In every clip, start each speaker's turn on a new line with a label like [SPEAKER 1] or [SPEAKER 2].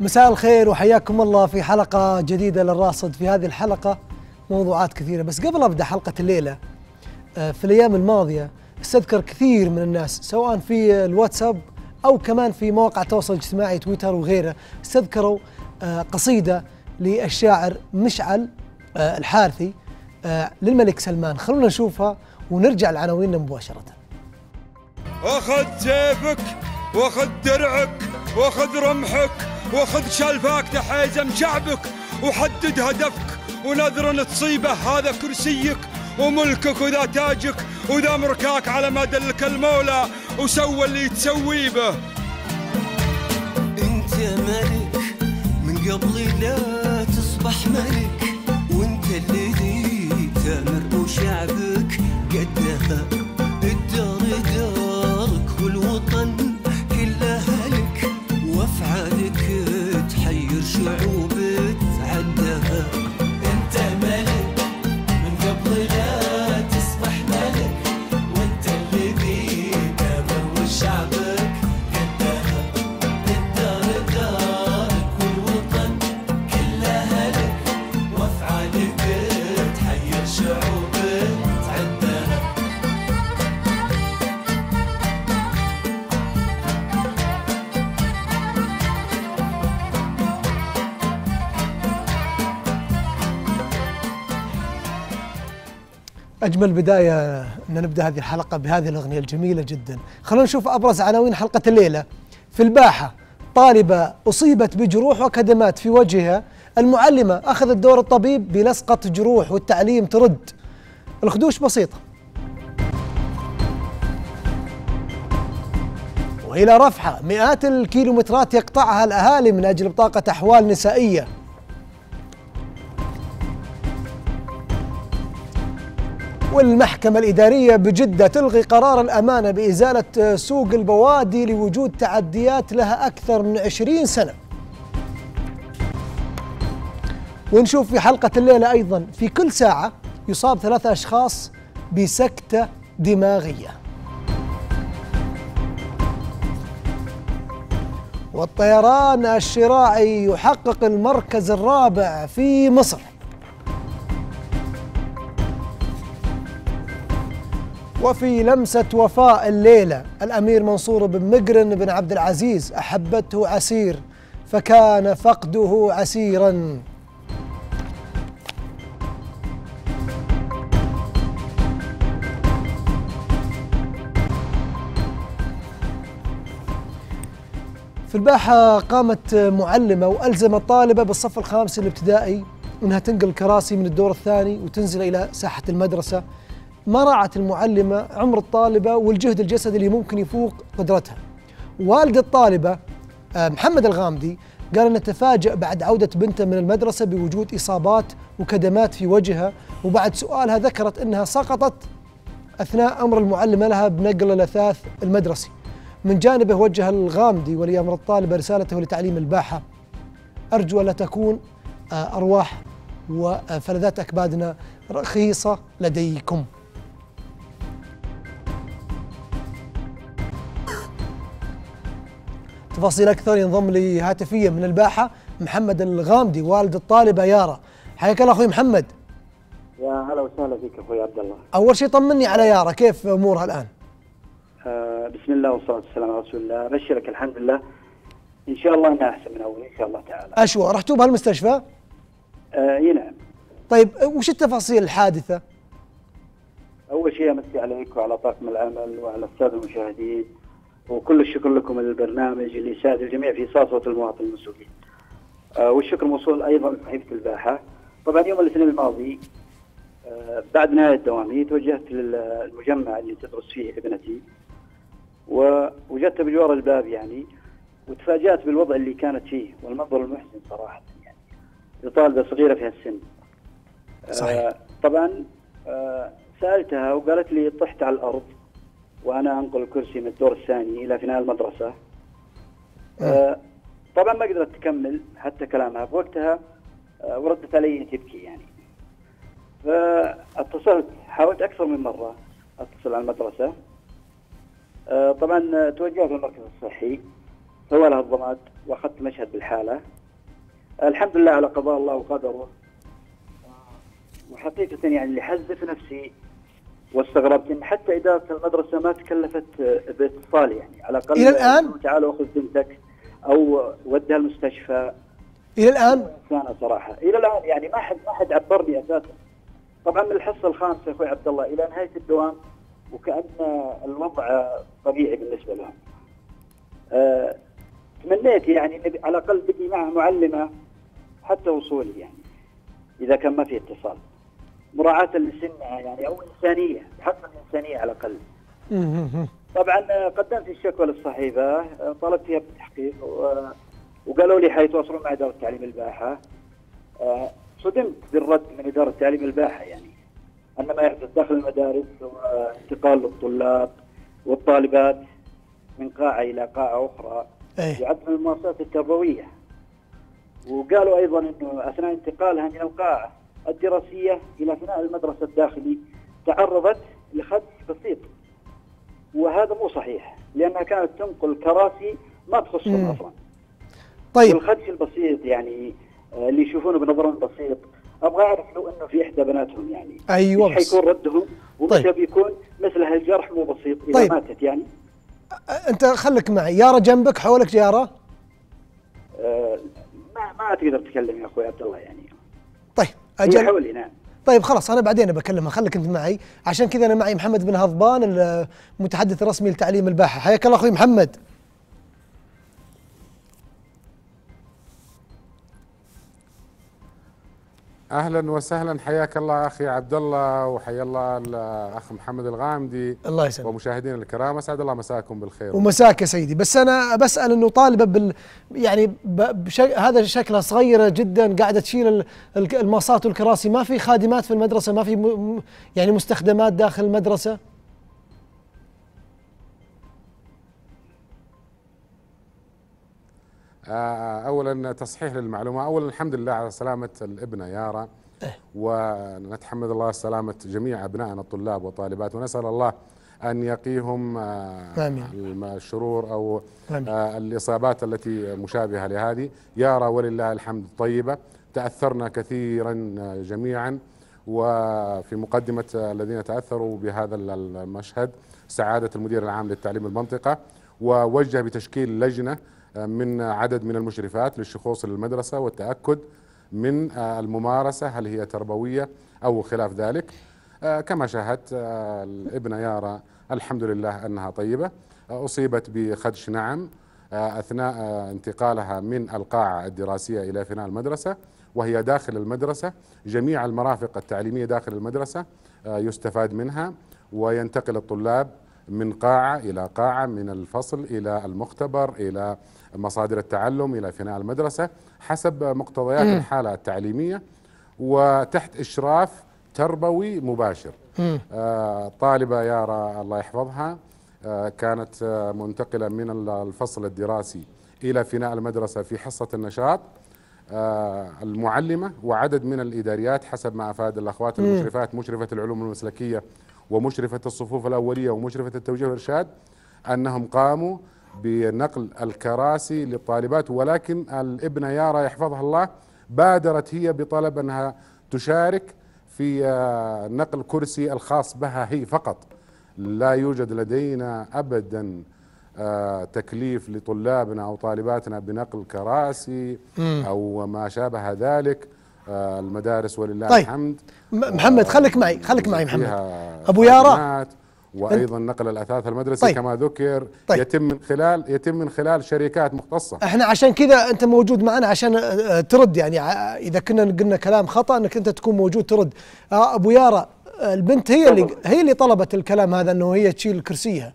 [SPEAKER 1] مساء الخير وحياكم الله في حلقة جديدة للراصد. في هذه الحلقة موضوعات كثيرة، بس قبل أبدأ حلقة الليلة في الأيام الماضية استذكر كثير من الناس سواء في الواتساب أو كمان في مواقع التواصل الاجتماعي تويتر وغيره استذكروا قصيدة للشاعر مشعل الحارثي للملك سلمان. خلونا نشوفها ونرجع لعناويننا مباشرة.
[SPEAKER 2] أخذ سيفك وأخذ درعك وأخذ رمحك وأخذ شلفاك تحيزم شعبك وحدد هدفك ونذر تصيبه هذا كرسيك وملكك وذا تاجك وذا مركاك على ما دلك المولى وسوى اللي تسوي به.
[SPEAKER 3] انت ملك من قبل لا تصبح ملك، وانت الذي تامر وشعبك قدها الدار دارك والوطن كله هلك، وافعالك تحير شعوب تعدها. انت ملك من قبل لا تصبح ملك، وانت الذي تامر وشعبك قدها الدار دارك والوطن كله هلك، وافعالك تحير شعوب تعدها.
[SPEAKER 1] أجمل بداية أن نبدأ هذه الحلقة بهذه الأغنية الجميلة جدا. خلونا نشوف أبرز عناوين حلقة الليلة. في الباحة طالبة أصيبت بجروح وكدمات في وجهها، المعلمة أخذت دور الطبيب بلصقة جروح والتعليم ترد. الخدوش بسيطة. وإلى رفحة مئات الكيلومترات يقطعها الأهالي من أجل بطاقة أحوال نسائية. والمحكمة الإدارية بجدة تلغي قرار الأمانة بإزالة سوق البوادي لوجود تعديات لها أكثر من 20 سنة. ونشوف في حلقة الليلة أيضا في كل ساعة يصاب 3 أشخاص بسكتة دماغية. والطيران الشراعي يحقق المركز الرابع في مصر. وفي لمسة وفاء الليلة الأمير منصور بن مقرن بن عبد العزيز أحبته عسير فكان فقده عسيرا. في الباحة قامت معلمة وألزمت طالبة بالصف الخامس الابتدائي أنها تنقل كراسي من الدور الثاني وتنزل إلى ساحة المدرسة. ما راعت المعلمة عمر الطالبة والجهد الجسدي اللي ممكن يفوق قدرتها. والد الطالبة محمد الغامدي قال أنه تفاجأ بعد عودة بنته من المدرسة بوجود إصابات وكدمات في وجهها، وبعد سؤالها ذكرت أنها سقطت أثناء أمر المعلمة لها بنقل الأثاث المدرسي. من جانبه وجه الغامدي ولي أمر الطالبة رسالته لتعليم الباحة: أرجو ألا تكون أرواح وفلذات أكبادنا رخيصة لديكم. تفاصيل أكثر ينضم لي هاتفيا من الباحة محمد الغامدي والد الطالبة يارا. حياك الله أخوي محمد.
[SPEAKER 4] يا هلا وسهلا فيك أخوي عبد الله.
[SPEAKER 1] أول شيء طمني على يارا، كيف أمورها الآن؟
[SPEAKER 4] بسم الله والصلاة والسلام على رسول الله. أبشرك الحمد لله إن شاء الله أنها أحسن من أول إن شاء الله تعالى.
[SPEAKER 1] أشوى رحتوا بها المستشفى؟
[SPEAKER 4] إي نعم.
[SPEAKER 1] طيب وش التفاصيل الحادثة؟
[SPEAKER 4] أول شيء أمسي عليك وعلى طاقم العمل وعلى السادة المشاهدين، وكل الشكر لكم البرنامج اللي يساعد الجميع في إيصال صوت المواطن المسؤولين. والشكر موصول أيضا لصحيفة الباحة. طبعا يوم الاثنين الماضي بعد نهاية دوامي توجهت للمجمع اللي تدرس فيه ابنتي، ووجدت بجوار الباب يعني، وتفاجأت بالوضع اللي كانت فيه والمنظر المحزن صراحة يعني لطالبة صغيرة في هالسن.
[SPEAKER 1] صحيح.
[SPEAKER 4] طبعا سألتها وقالت لي طحت على الأرض وأنا أنقل الكرسي من الدور الثاني إلى فناء المدرسة. طبعا ما قدرت تكمل حتى كلامها بوقتها، وردت علي تبكي يعني. فاتصلت، حاولت أكثر من مرة أتصل على المدرسة. طبعا توجهت للمركز الصحي، سوى لها الضماد واخذت مشهد بالحاله. الحمد لله على قضاء الله وقدره. وحقيقه يعني اللي حزف نفسي واستغربت ان حتى اداره المدرسه ما تكلفت باتصالي، يعني على الاقل
[SPEAKER 1] الى الان
[SPEAKER 4] تعالوا اخذ بنتك او ودها المستشفى.
[SPEAKER 1] الى الان
[SPEAKER 4] انسانه صراحه الى الان يعني ما حد عبرني اساسا. طبعا من الحصه الخامسه اخوي عبد الله الى نهايه الدوام وكأن الوضع طبيعي بالنسبه لهم. تمنيت يعني ان على الاقل بدي معها معلمه حتى وصولي، يعني اذا كان ما في اتصال مراعاه لسنها يعني او انسانيه، حق الانسانيه على الاقل. طبعا قدمت الشكوى للصحيفه، طلبت فيها بالتحقيق وقالوا لي حيتواصلون مع اداره تعليم الباحه. صدمت بالرد من اداره تعليم الباحه، يعني ان ما يحدث داخل المدارس وانتقال للطلاب والطالبات من قاعه الى قاعه اخرى يعد من الممارسات التربويه. وقالوا ايضا انه اثناء انتقالها من القاعه الدراسيه الى فناء المدرسه الداخلي تعرضت لخدش بسيط، وهذا مو صحيح لانها كانت تنقل كراسي ما تخصهم اصلا.
[SPEAKER 1] طيب
[SPEAKER 4] الخدش البسيط يعني اللي يشوفونه بنظرهم بسيط، ابغى اعرف لو انه في احدى بناتهم يعني
[SPEAKER 1] ايوه
[SPEAKER 4] ايش حيكون ردهم ومتى بيكون مثل هالجرح مو بسيط اذا ماتت يعني.
[SPEAKER 1] انت خليك معي، يارا جنبك حولك يارا؟
[SPEAKER 4] ما تقدر تتكلم يا اخوي عبد الله يعني.
[SPEAKER 1] طيب اجل
[SPEAKER 4] حولي. نعم
[SPEAKER 1] طيب خلاص انا بعدين بكلمها، خليك انت معي. عشان كذا انا معي محمد بن هضبان المتحدث الرسمي لتعليم الباحه. حياك الله اخوي محمد.
[SPEAKER 5] اهلا وسهلا، حياك الله اخي عبد الله وحيا الله الاخ محمد الغامدي.
[SPEAKER 1] الله يسلمك.
[SPEAKER 5] ومشاهدينا الكرام اسعد الله مساكم بالخير.
[SPEAKER 1] ومساك يا سيدي. بس انا بسال انه طالبه يعني هذا شكلها صغيره جدا، قاعده تشيل الماصات والكراسي، ما في خادمات في المدرسه، ما في يعني مستخدمات داخل المدرسه.
[SPEAKER 5] اولا تصحيح للمعلومه، اولا الحمد لله على سلامه الابنه يارا، ونتحمد الله سلامه جميع ابنائنا الطلاب والطالبات، ونسال الله ان يقيهم الشرور او الاصابات التي مشابهه لهذه. يارا ولله الحمد طيبه، تاثرنا كثيرا جميعا، وفي مقدمه الذين تاثروا بهذا المشهد سعاده المدير العام للتعليم المنطقه، ووجه بتشكيل لجنه من عدد من المشرفات للشخوص للمدرسة والتأكد من الممارسة هل هي تربوية أو خلاف ذلك. كما شاهدت الابنة يارا الحمد لله أنها طيبة، أصيبت بخدش نعم أثناء انتقالها من القاعة الدراسية إلى فناء المدرسة، وهي داخل المدرسة جميع المرافق التعليمية داخل المدرسة يستفاد منها، وينتقل الطلاب من قاعة إلى قاعة، من الفصل إلى المختبر إلى مصادر التعلم إلى فناء المدرسة حسب مقتضيات الحالة التعليمية وتحت إشراف تربوي مباشر. طالبة يارا الله يحفظها كانت منتقلة من الفصل الدراسي إلى فناء المدرسة في حصة النشاط. المعلمة وعدد من الإداريات حسب ما أفاد الأخوات المشرفات، مشرفة العلوم المسلكية ومشرفة الصفوف الأولية ومشرفة التوجيه والإرشاد، أنهم قاموا بنقل الكراسي للطالبات، ولكن الابنة يارا يحفظها الله بادرت هي بطلب أنها تشارك في نقل كرسي الخاص بها هي فقط. لا يوجد لدينا أبدا تكليف لطلابنا أو طالباتنا بنقل كراسي أو ما شابه ذلك. المدارس ولله الحمد.
[SPEAKER 1] محمد خليك معي محمد. أبو يارا،
[SPEAKER 5] وايضا نقل الاثاث المدرسي كما ذكر يتم من خلال شركات مختصه.
[SPEAKER 1] احنا عشان كذا انت موجود معنا عشان ترد، يعني اذا كنا قلنا كلام خطا انك انت تكون موجود ترد. ابو يارا، البنت هي اللي طلبت الكلام هذا انه هي تشيل كرسيها.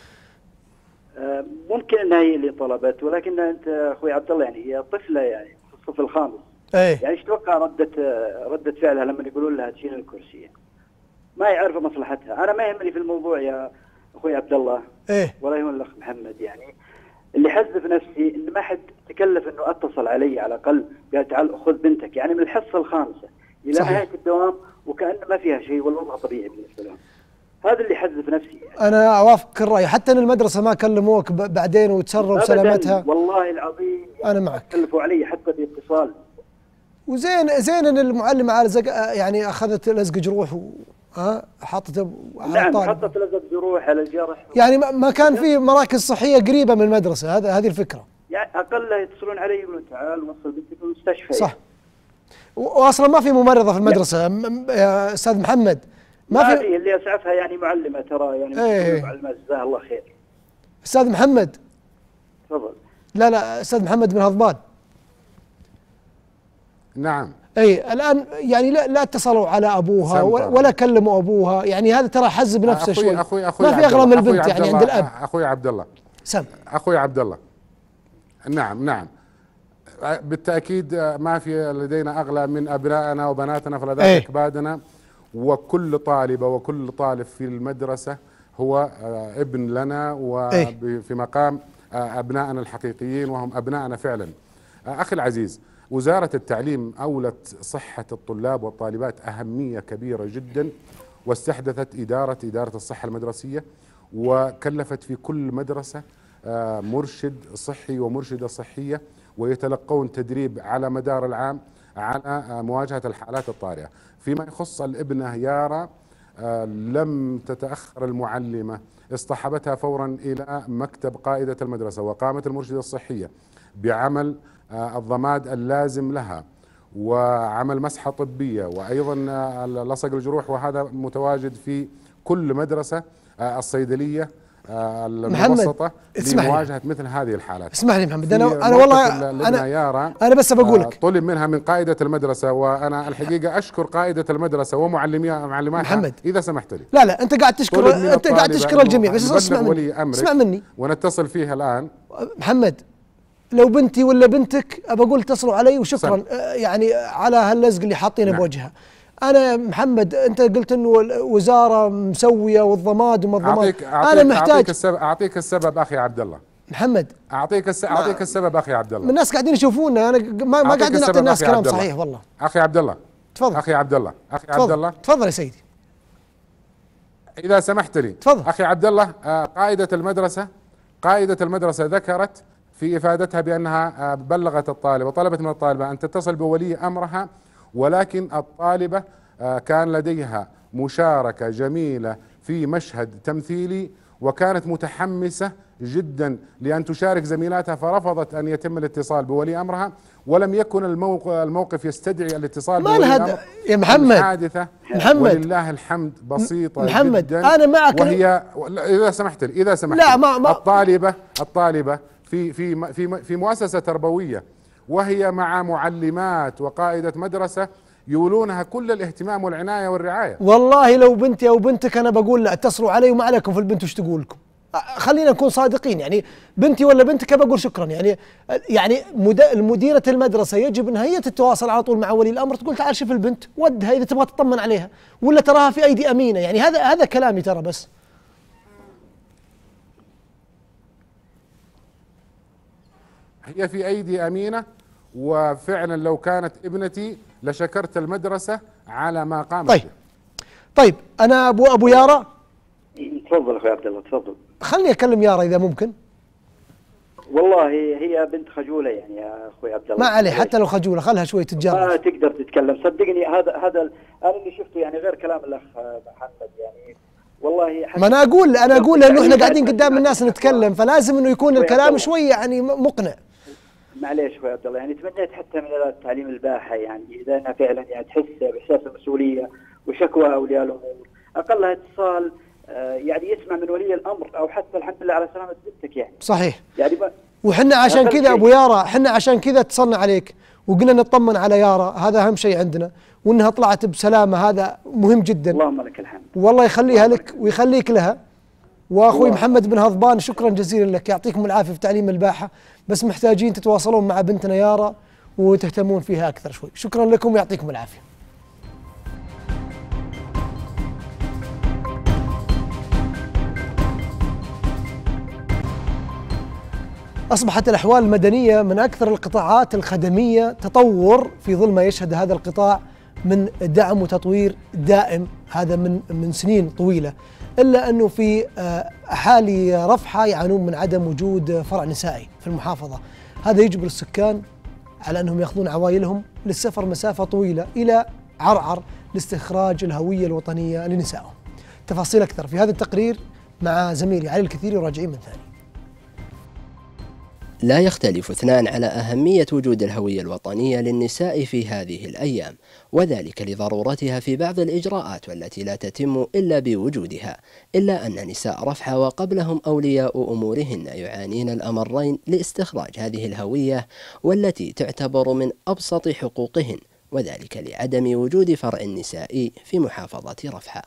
[SPEAKER 4] ممكن انها هي اللي طلبت، ولكن انت اخوي عبد الله يعني هي طفله يعني في الصف الخامس. يعني ايش تتوقع ردة فعلها لما يقولون لها تشيل الكرسي؟ ما يعرف مصلحتها. انا ما يهمني في الموضوع يا اخوي عبد الله ولا يهمني الاخ محمد، يعني اللي حزب نفسي ان ما حد تكلف انه اتصل علي على الاقل قال تعال خذ بنتك، يعني من الحصه الخامسه الى نهايه الدوام وكأن ما فيها شيء والوضع طبيعي بالنسبه لهم. هذا اللي حزب نفسي يعني.
[SPEAKER 1] انا اوافق الراي، حتى ان المدرسه ما كلموك بعدين وتسروا بسلامتها.
[SPEAKER 4] والله العظيم
[SPEAKER 1] انا معك،
[SPEAKER 4] كلفوا علي حتى باتصال.
[SPEAKER 1] وزين ان المعلمه على يعني اخذت لزق جروح حطت على
[SPEAKER 4] نعم
[SPEAKER 1] الطالب.
[SPEAKER 4] حطت لزق جروح على الجرح،
[SPEAKER 1] يعني ما كان في مراكز صحيه قريبه من المدرسه، هذه الفكره.
[SPEAKER 4] يعني اقل يتصلون علي يقولون تعال وصل بنتك المستشفى.
[SPEAKER 1] صح. واصلا ما في ممرضه في المدرسه يا استاذ محمد،
[SPEAKER 4] ما في اللي اسعفها يعني معلمه ترى، يعني معلمه جزاها الله خير.
[SPEAKER 1] استاذ محمد
[SPEAKER 4] تفضل.
[SPEAKER 1] لا استاذ محمد بن هضبان.
[SPEAKER 5] نعم.
[SPEAKER 1] اي الان يعني لا اتصلوا على ابوها ولا كلموا ابوها، يعني هذا ترى حز بنفسه شوي.
[SPEAKER 5] أخوي
[SPEAKER 1] ما في اغلى من البنت يعني عند الاب.
[SPEAKER 5] اخوي عبد الله
[SPEAKER 1] سم.
[SPEAKER 5] اخوي عبد الله، نعم بالتاكيد ما في لدينا اغلى من ابنائنا وبناتنا فلذلك اكبادنا، وكل طالبه وكل طالب في المدرسه هو ابن لنا وفي مقام ابنائنا الحقيقيين وهم ابنائنا فعلا. اخي العزيز، وزارة التعليم أولت صحة الطلاب والطالبات أهمية كبيرة جدا، واستحدثت إدارة الصحة المدرسية، وكلفت في كل مدرسة مرشد صحي ومرشدة صحية، ويتلقون تدريب على مدار العام على مواجهة الحالات الطارئة. فيما يخص الابنة يارا، لم تتأخر المعلمة، اصطحبتها فورا إلى مكتب قائدة المدرسة، وقامت المرشدة الصحية بعمل الضماد اللازم لها وعمل مسحة طبية وأيضا لصق الجروح، وهذا متواجد في كل مدرسة. الصيدلية المتوسطة لمواجهة مثل هذه الحالات.
[SPEAKER 1] اسمح لي محمد، أنا والله أنا بس بقول لك
[SPEAKER 5] طلب منها من قائدة المدرسة، وأنا الحقيقة أشكر قائدة المدرسة ومعلماتها
[SPEAKER 1] محمد
[SPEAKER 5] إذا سمحت لي.
[SPEAKER 1] لا أنت قاعد تشكر الجميع، بس اسمع مني
[SPEAKER 5] ونتصل فيها الآن.
[SPEAKER 1] محمد، لو بنتي ولا بنتك أبى أقول اتصلوا علي وشكرا يعني على هاللزق اللي حاطينه بوجهها. أنا محمد أنت قلت إنه الوزارة مسوية والضماد وما الضماد، أنا محتاج
[SPEAKER 5] أعطيك السبب أخي عبد الله.
[SPEAKER 1] محمد
[SPEAKER 5] أعطيك السبب أخي عبد الله.
[SPEAKER 1] الناس قاعدين يشوفونا، أنا ما قاعدين نعطي الناس كلام صحيح والله.
[SPEAKER 5] أخي عبد الله
[SPEAKER 1] تفضل.
[SPEAKER 5] أخي عبد الله
[SPEAKER 1] تفضل يا سيدي
[SPEAKER 5] إذا سمحت لي.
[SPEAKER 1] تفضل.
[SPEAKER 5] أخي عبد الله، قائدة المدرسة ذكرت في إفادتها بأنها بلغت الطالبة وطلبت من الطالبة أن تتصل بولي أمرها، ولكن الطالبة كان لديها مشاركة جميلة في مشهد تمثيلي، وكانت متحمسة جدا لأن تشارك زميلاتها، فرفضت أن يتم الاتصال بولي أمرها، ولم يكن الموقف يستدعي الاتصال بولي الأمر.
[SPEAKER 1] يا محمد،
[SPEAKER 5] حادثة ولله الحمد بسيطة
[SPEAKER 1] محمد
[SPEAKER 5] جدا.
[SPEAKER 1] أنا معك،
[SPEAKER 5] وهي إذا سمحت
[SPEAKER 1] لا ما
[SPEAKER 5] الطالبة في مؤسسة تربوية، وهي مع معلمات وقائدة مدرسة يولونها كل الاهتمام والعناية والرعاية.
[SPEAKER 1] والله لو بنتي أو بنتك أنا بقول لا اتصلوا علي وما عليكم في البنت وش تقول لكم. خلينا نكون صادقين، يعني بنتي ولا بنتك بقول شكرا. يعني مديرة المدرسة يجب أنها هي تتواصل على طول مع ولي الأمر، تقول تعال شوف البنت ودها إذا تبغى تطمن عليها، ولا تراها في أيدي أمينة. يعني هذا كلامي ترى. بس
[SPEAKER 5] هي في أيدي أمينة، وفعلا لو كانت ابنتي لشكرت المدرسة على ما قامت به.
[SPEAKER 1] طيب أنا أبو يارا.
[SPEAKER 4] تفضل أخوي عبد الله تفضل.
[SPEAKER 1] خلني أكلم يارا إذا ممكن.
[SPEAKER 4] والله هي بنت خجولة يعني يا أخوي عبد الله.
[SPEAKER 1] ما عليه، حتى لو خجولة خلها شوي تتجرب.
[SPEAKER 4] ما تقدر تتكلم صدقني. هذا أنا اللي شفته يعني غير كلام الأخ محمد يعني. والله
[SPEAKER 1] ما أنا أقول لأنه إحنا قاعدين قدام الناس نتكلم، فلازم إنه يكون الكلام شوي يعني مقنع.
[SPEAKER 4] معليش اخوي عبد الله، يعني تمنيت حتى من اداره التعليم الباحه يعني اذا انها فعلا يعني تحس باحساس المسؤوليه وشكوى اولياء الامور، اقلها اتصال يعني يسمع من ولي الامر، او حتى الحمد لله على سلامه بنتك يعني.
[SPEAKER 1] صحيح.
[SPEAKER 4] يعني
[SPEAKER 1] وحنا عشان كذا ابو يارا، حنا عشان كذا اتصلنا عليك وقلنا نطمن على يارا، هذا اهم شيء عندنا، وانها طلعت بسلامه هذا مهم جدا.
[SPEAKER 4] اللهم لك الحمد.
[SPEAKER 1] والله يخليها لك ويخليك لها. واخوي محمد بن هضبان شكرا جزيلا لك، يعطيكم العافيه في تعليم الباحه، بس محتاجين تتواصلون مع بنتنا يارا وتهتمون فيها اكثر شوي. شكرا لكم ويعطيكم العافيه. أصبحت الأحوال المدنية من أكثر القطاعات الخدمية تطور في ظل ما يشهد هذا القطاع من دعم وتطوير دائم، هذا من سنين طويلة، إلا أنه في أحالي رفحة يعانون من عدم وجود فرع نسائي في المحافظة. هذا يجبر السكان على أنهم يأخذون عوائلهم للسفر مسافة طويلة إلى عرعر لاستخراج الهوية الوطنية لنسائهم. تفاصيل أكثر في هذا التقرير مع زميلي علي الكثيري وراجعين من ثاني.
[SPEAKER 6] لا يختلف اثنان على أهمية وجود الهوية الوطنية للنساء في هذه الأيام، وذلك لضرورتها في بعض الإجراءات والتي لا تتم إلا بوجودها، إلا أن نساء رفحة وقبلهم أولياء أمورهن يعانين الأمرين لاستخراج هذه الهوية، والتي تعتبر من أبسط حقوقهن، وذلك لعدم وجود فرع نسائي في محافظة رفحة.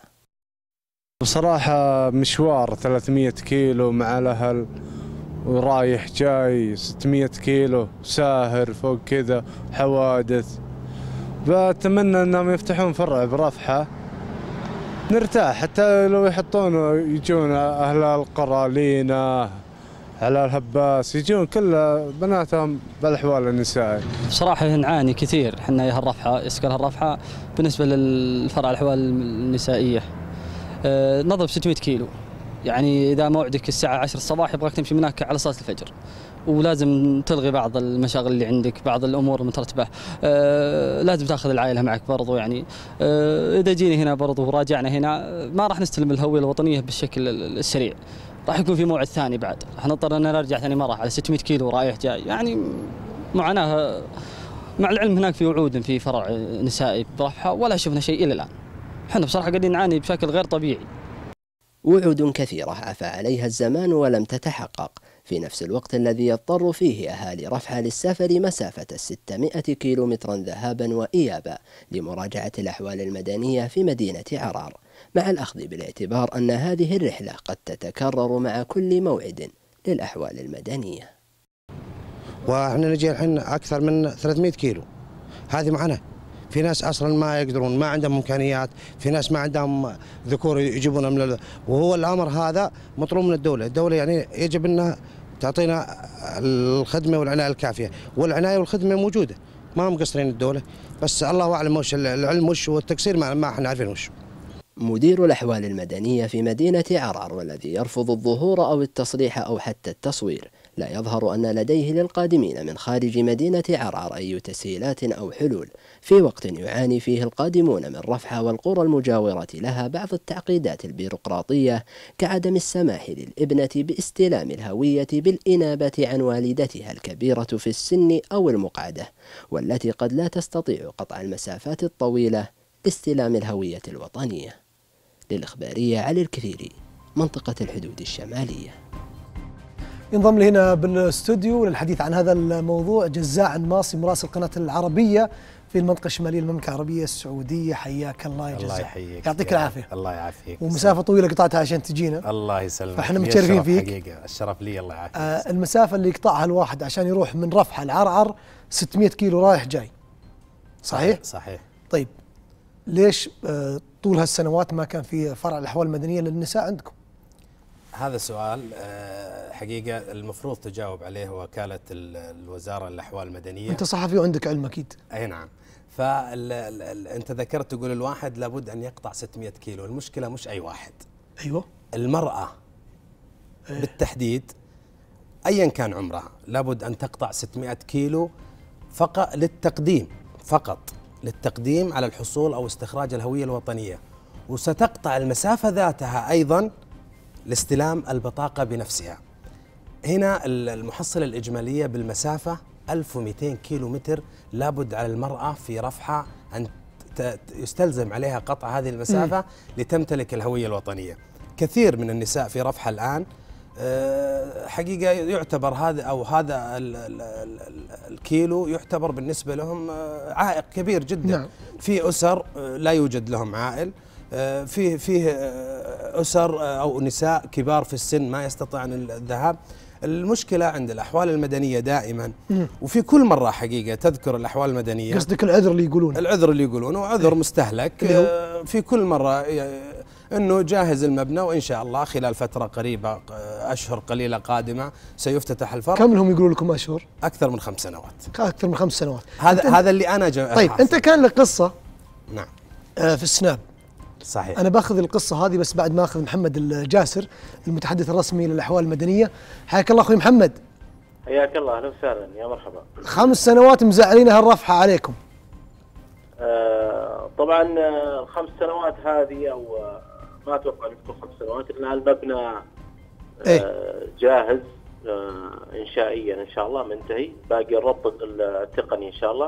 [SPEAKER 7] بصراحة مشوار 300 كيلو مع الأهل ورايح جاي 600 كيلو ساهر فوق كذا حوادث. بتمنى انهم يفتحون فرع برفحة نرتاح، حتى لو يحطون يجون اهل القرى لينا على الهباس يجون كل بناتهم بالاحوال النسائيه.
[SPEAKER 8] بصراحة نعاني كثير احنا يا الرفحة يسكن الرفحة بالنسبة للفرع الاحوال النسائية. نضرب 600 كيلو، يعني إذا موعدك الساعة 10 الصباح يبغاك تمشي من هناك على صلاة الفجر، ولازم تلغي بعض المشاغل اللي عندك، بعض الأمور المترتبة. لازم تاخذ العائلة معك برضو. يعني إذا جينا هنا برضو وراجعنا هنا ما راح نستلم الهوية الوطنية بالشكل السريع، راح يكون في موعد ثاني بعد، راح نضطر أن نرجع ثاني مرة على 600 كيلو رايح جاي. يعني معاناة، مع العلم هناك في وعود في فرع نسائي برفحة ولا شفنا شيء إلى الآن. احنا بصراحة قاعدين نعاني بشكل غير طبيعي.
[SPEAKER 6] وعود كثيرة عفى عليها الزمان ولم تتحقق، في نفس الوقت الذي يضطر فيه أهالي رفحة للسفر مسافة 600 كيلومترا ذهابا وإيابا لمراجعة الأحوال المدنية في مدينة عرعر، مع الأخذ بالاعتبار أن هذه الرحلة قد تتكرر مع كل موعد للأحوال المدنية.
[SPEAKER 9] وإحنا نجي الحين أكثر من 300 كيلو، هذه معنا. في ناس اصلا ما يقدرون، ما عندهم امكانيات، في ناس ما عندهم ذكور يجيبونها من وهو الامر هذا مطلوب من الدوله يعني يجب انها تعطينا الخدمه والعنايه الكافيه، والعنايه والخدمه موجوده، ما هم مقصرين الدوله، بس الله اعلم وش العلم وش والتقصير ما احنا عارفين وش.
[SPEAKER 6] مدير الأحوال المدنية في مدينة عرعر، والذي يرفض الظهور أو التصريح أو حتى التصوير، لا يظهر أن لديه للقادمين من خارج مدينة عرعر أي تسهيلات أو حلول، في وقت يعاني فيه القادمون من رفحة والقرى المجاورة لها بعض التعقيدات البيروقراطية، كعدم السماح للابنة باستلام الهوية بالإنابة عن والدتها الكبيرة في السن أو المقعدة، والتي قد لا تستطيع قطع المسافات الطويلة لاستلام الهوية الوطنية. للإخبارية علي الكثيري، منطقة الحدود الشمالية.
[SPEAKER 1] ينضم لي هنا بالاستوديو للحديث عن هذا الموضوع جزاع النماصي مراسل قناة العربية في المنطقة الشمالية المملكة العربية السعودية. حياك الله يا جزاع.
[SPEAKER 10] الله يحييك،
[SPEAKER 1] يعطيك العافية.
[SPEAKER 10] الله يعافيك.
[SPEAKER 1] ومسافة طويلة قطعتها عشان تجينا.
[SPEAKER 10] الله يسلمك.
[SPEAKER 1] فاحنا متشرفين فيك.
[SPEAKER 10] حقيقة الشرف لي. الله يعافيك.
[SPEAKER 1] المسافة اللي يقطعها الواحد عشان يروح من رفحة لعرعر 600 كيلو رايح جاي. صحيح؟
[SPEAKER 10] صحيح.
[SPEAKER 1] طيب ليش طول هالسنوات ما كان في فرع الأحوال المدنية للنساء عندكم؟
[SPEAKER 10] هذا سؤال حقيقة المفروض تجاوب عليه وكالة الوزارة الأحوال المدنية.
[SPEAKER 1] أنت صحفي وعندك علم أكيد.
[SPEAKER 10] أي نعم. أنت ذكرت تقول الواحد لابد أن يقطع 600 كيلو. المشكلة مش أي واحد.
[SPEAKER 1] أيوة.
[SPEAKER 10] المرأة بالتحديد أيا كان عمرها لابد أن تقطع 600 كيلو فقط للتقديم على الحصول أو استخراج الهوية الوطنية، وستقطع المسافة ذاتها أيضا لاستلام البطاقة بنفسها. هنا المحصلة الإجمالية بالمسافة 1200 كيلو متر لابد على المرأة في رفحة أن يستلزم عليها قطع هذه المسافة لتمتلك الهوية الوطنية. كثير من النساء في رفحة الآن حقيقة يعتبر هذا الكيلو يعتبر بالنسبة لهم عائق كبير جدا. نعم. في أسر لا يوجد لهم عائل، فيه أسر أو نساء كبار في السن ما يستطيعن الذهاب. المشكلة عند الأحوال المدنية دائما وفي كل مرة حقيقة تذكر الأحوال المدنية.
[SPEAKER 1] قصدك العذر اللي يقولونه؟
[SPEAKER 10] العذر اللي يقولونه عذر مستهلك. في كل مرة أنه جاهز المبنى وإن شاء الله خلال فترة قريبة أشهر قليلة قادمة سيفتتح الفرع.
[SPEAKER 1] كم لهم يقولوا لكم أشهر؟
[SPEAKER 10] أكثر من 5 سنوات.
[SPEAKER 1] أكثر من 5 سنوات.
[SPEAKER 10] هذا اللي أنا
[SPEAKER 1] طيب أنت كان لك قصة
[SPEAKER 10] نعم.
[SPEAKER 1] في السناب.
[SPEAKER 10] صحيح.
[SPEAKER 1] أنا باخذ القصة هذه بس بعد ما أخذ محمد الجاسر المتحدث الرسمي للأحوال المدنية. حياك الله أخوي محمد.
[SPEAKER 11] حياك الله، أهلا وسهلا، يا مرحبا.
[SPEAKER 1] 5 سنوات مزعلين هالرفحة عليكم.
[SPEAKER 11] طبعا 5 سنوات هذه أو ما أتوقع أن تكون 5 سنوات، لأن المبنى جاهز إنشائيا إن شاء الله، منتهي، باقي الربط التقني إن شاء الله.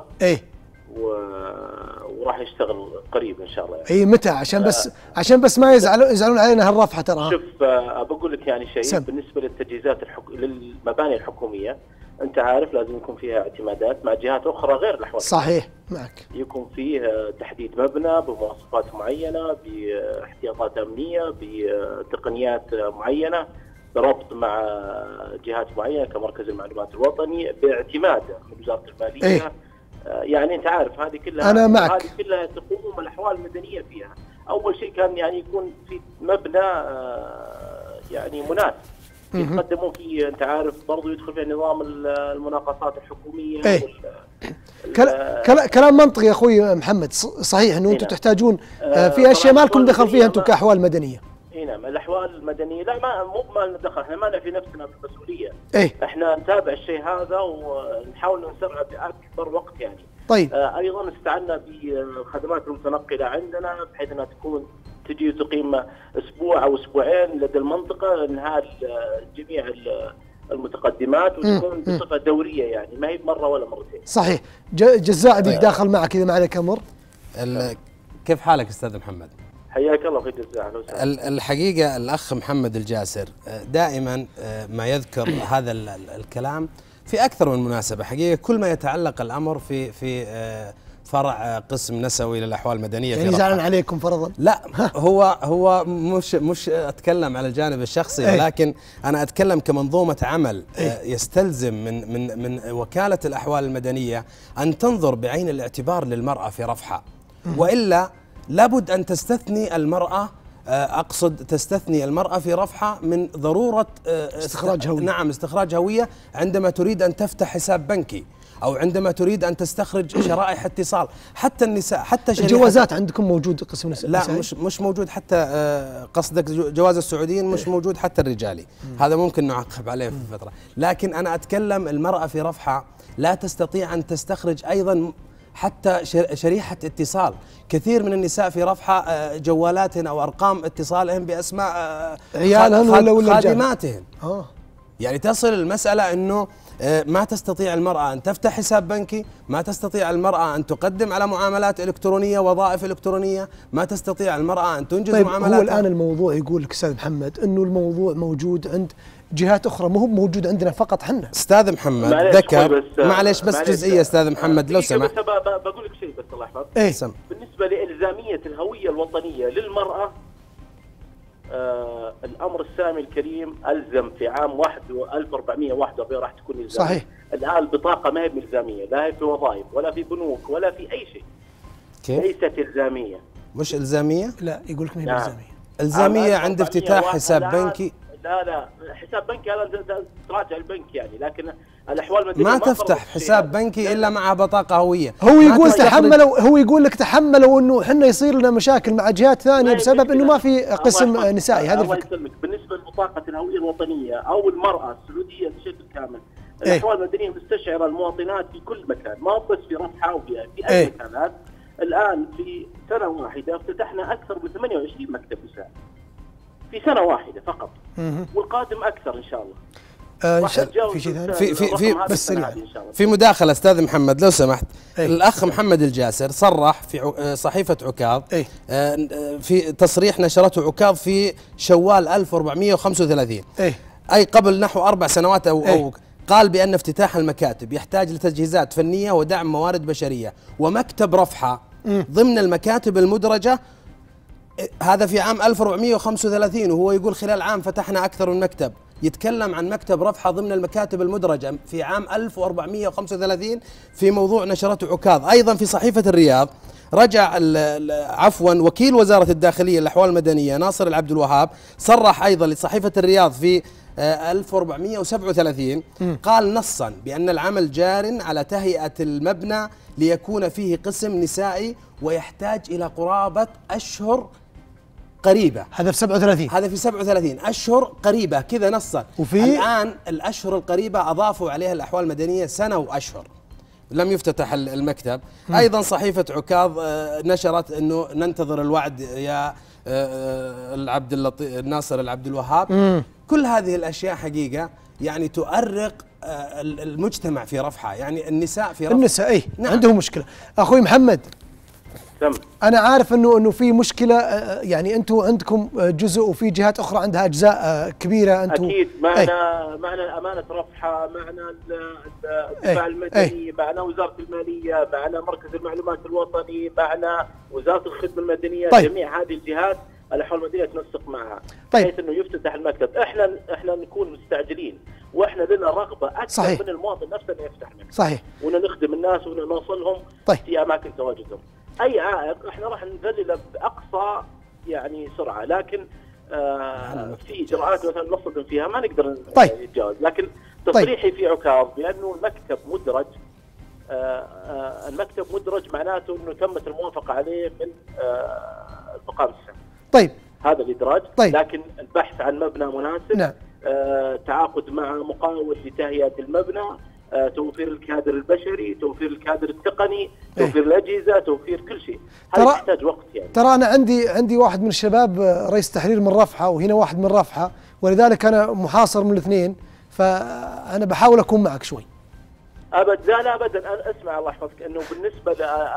[SPEAKER 11] وراح يشتغل قريب ان شاء الله يعني.
[SPEAKER 1] اي متى؟ عشان بس ما يزعلون علينا هالرفحه ترى.
[SPEAKER 11] شوف بقول لك يعني شيء بالنسبه للتجهيزات للمباني الحكوميه، انت عارف لازم يكون فيها اعتمادات مع جهات اخرى غير الاحوال.
[SPEAKER 1] صحيح معك.
[SPEAKER 11] يكون فيه تحديد مبنى بمواصفات معينه، باحتياطات امنيه، بتقنيات معينه، بربط مع جهات معينه كمركز المعلومات الوطني، باعتماد من وزاره الماليه. يعني انت عارف هذه كلها،
[SPEAKER 1] أنا معك.
[SPEAKER 11] هذه كلها تقوم الاحوال المدنيه فيها. اول شيء كان يعني يكون في مبنى يعني مناسب يتقدمون فيه، انت عارف برضو يدخل فيه نظام المناقصات الحكوميه.
[SPEAKER 1] كلام منطقي يا اخوي محمد. صحيح انه انتم تحتاجون في اشياء ما لكم دخل فيها انتم كاحوال مدنيه.
[SPEAKER 11] اي نعم، الاحوال المدنيه لا ما لنا دخل، احنا ما لنا في نفسنا بالمسؤوليه. احنا نتابع الشيء هذا ونحاول نسرعه باكبر وقت يعني.
[SPEAKER 1] طيب.
[SPEAKER 11] ايضا استعنا بالخدمات المتنقله عندنا بحيث انها تجي وتقيم اسبوع او اسبوعين لدى المنطقه، انهاء جميع المتقدمات وتكون بصفه دوريه يعني، ما هي مره ولا مرتين.
[SPEAKER 1] صحيح. جزاء بك داخل معك اذا ما عليك امر.
[SPEAKER 10] كيف حالك استاذ محمد؟
[SPEAKER 11] حياك الله في جزاء.
[SPEAKER 10] الحقيقه الاخ محمد الجاسر دائما ما يذكر هذا الكلام في اكثر من مناسبه، حقيقه كل ما يتعلق الامر في فرع قسم نسوي للاحوال المدنيه
[SPEAKER 1] يعني زعلان عليكم فرضا؟
[SPEAKER 10] لا، هو مش اتكلم على الجانب الشخصي، ولكن انا اتكلم كمنظومه عمل يستلزم من وكاله الاحوال المدنيه ان تنظر بعين الاعتبار للمراه في رفحه، والا لابد ان تستثني المراه، أقصد تستثني المرأة في رفحة من ضرورة
[SPEAKER 1] استخراج هوية.
[SPEAKER 10] نعم، استخراج هوية عندما تريد أن تفتح حساب بنكي أو عندما تريد أن تستخرج شرائح اتصال. حتى النساء، حتى
[SPEAKER 1] الجوازات عندكم موجود قسم النساء؟
[SPEAKER 10] لا، مش موجود. حتى قصدك جواز السعوديين مش موجود حتى الرجالي. هذا ممكن نعقب عليه في فترة. لكن أنا أتكلم المرأة في رفحة لا تستطيع أن تستخرج أيضا حتى شريحة اتصال. كثير من النساء في رفحة جوالاتهن أو أرقام اتصالهم بأسماء
[SPEAKER 1] عيالهن ولا
[SPEAKER 10] خادماتهن. يعني تصل المسألة أنه ما تستطيع المرأة أن تفتح حساب بنكي، ما تستطيع المرأة أن تقدم على معاملات إلكترونية، وظائف إلكترونية، ما تستطيع المرأة أن تنجز معاملات.
[SPEAKER 1] هو الآن الموضوع يقول لك أستاذ محمد أنه الموضوع موجود عند جهات أخرى، مو هو موجود عندنا فقط حنا.
[SPEAKER 10] أستاذ محمد ذكر، معليش بس جزئية أستاذ محمد لو سمحت.
[SPEAKER 11] بقول لك شيء بس الله يحفظك. بالنسبة لإلزامية الهوية الوطنية للمرأة، الأمر السامي الكريم ألزم في عام 1441 راح تكون إلزامية.
[SPEAKER 1] صحيح.
[SPEAKER 11] الآن البطاقة ما هي إلزامية، لا هي في وظائف ولا في بنوك ولا في أي شيء.
[SPEAKER 10] كيف؟
[SPEAKER 11] ليست إلزامية.
[SPEAKER 10] مش إلزامية؟
[SPEAKER 1] لا، يقول لك ما هي إلزامية.
[SPEAKER 10] إلزامية عند افتتاح حساب بنكي.
[SPEAKER 11] لا حساب بنكي هذا تراجع البنك يعني، لكن الاحوال المدنيه
[SPEAKER 10] ما تفتح حساب بنكي الا مع بطاقه هويه.
[SPEAKER 1] هو يقول تحملوا، هو يقول لك تحملوا انه احنا يصير لنا مشاكل مع جهات ثانيه بسبب انه ما في قسم نسائي. هذا الفكره.
[SPEAKER 11] بالنسبه لبطاقه الهويه الوطنيه او المراه السعوديه بشكل كامل، الاحوال المدنيه مستشعره المواطنات في كل مكان، ما بس في رفحه او في اي مكانات. الان في سنه واحده افتتحنا اكثر من 28 مكتب نساء في سنة واحدة فقط، والقادم أكثر إن شاء الله.
[SPEAKER 1] في شيء ثاني
[SPEAKER 10] في مداخلة أستاذ محمد لو سمحت. الأخ محمد الجاسر صرح في صحيفة عكاظ في تصريح نشرته عكاظ في شوال 1435 أي قبل نحو 4 سنوات أو قال بأن افتتاح المكاتب يحتاج لتجهيزات فنية ودعم موارد بشرية، ومكتب رفحة ضمن المكاتب المدرجة. هذا في عام 1435 وهو يقول خلال عام فتحنا أكثر من مكتب. يتكلم عن مكتب رفحة ضمن المكاتب المدرجة في عام 1435 في موضوع نشرته عكاظ. أيضا في صحيفة الرياض رجع وكيل وزارة الداخلية للأحوال المدنية ناصر العبد الوهاب صرح أيضا لصحيفة الرياض في 1437 قال نصا بأن العمل جار على تهيئة المبنى ليكون فيه قسم نسائي ويحتاج إلى قرابة أشهر قريبة.
[SPEAKER 1] هذا في 37.
[SPEAKER 10] هذا في 37 أشهر قريبة كذا نصا.
[SPEAKER 1] وفي
[SPEAKER 10] الآن الأشهر القريبة أضافوا عليها الأحوال المدنية سنة وأشهر لم يفتتح المكتب. أيضا صحيفة عكاظ نشرت أنه ننتظر الوعد يا العبد الناصر العبد الوهاب. كل هذه الأشياء حقيقة يعني تؤرق المجتمع في رفحة، يعني النساء في رفحة.
[SPEAKER 1] النساء ايه نعم. عندهم مشكلة. أخوي محمد أنا عارف أنه في مشكلة، يعني أنتم عندكم جزء وفي جهات أخرى عندها أجزاء كبيرة. أنتم
[SPEAKER 11] أكيد معنا أمانة رفحة، معنا الدفاع المدني، معنا وزارة المالية، معنا مركز المعلومات الوطني، معنا وزارة الخدمة المدنية. جميع هذه الجهات الأحوال المدنية تنسق معها بحيث أنه يفتتح المكتب. إحنا نكون مستعجلين وإحنا لنا رغبة أكثر من المواطن نفسه أنه يفتح المكتب.
[SPEAKER 1] صحيح.
[SPEAKER 11] ونخدم الناس ونوصلهم في أماكن تواجدهم. أي عائق إحنا راح نذلله بأقصى يعني سرعة، لكن في إجراءات مثلا نصدم فيها ما نقدر نتجاوز. لكن تصريحي في عكاظ بأنه المكتب مدرج، المكتب مدرج معناته أنه تمت الموافقة عليه من المقام السامي.
[SPEAKER 1] طيب
[SPEAKER 11] هذا الإدراج. لكن البحث عن مبنى مناسب.
[SPEAKER 1] نعم.
[SPEAKER 11] تعاقد مع مقاول لتهيئة المبنى، توفير الكادر البشري، توفير الكادر التقني، توفير الأجهزة، توفير كل شيء. هذا يحتاج وقت يعني.
[SPEAKER 1] ترى أنا عندي واحد من الشباب رئيس تحرير من رفحة، وهنا واحد من رفحة، ولذلك أنا محاصر من الاثنين، فأنا بحاول أكون معك شوي.
[SPEAKER 11] لا أبدا. أنا أسمع الله يحفظك أنه بالنسبة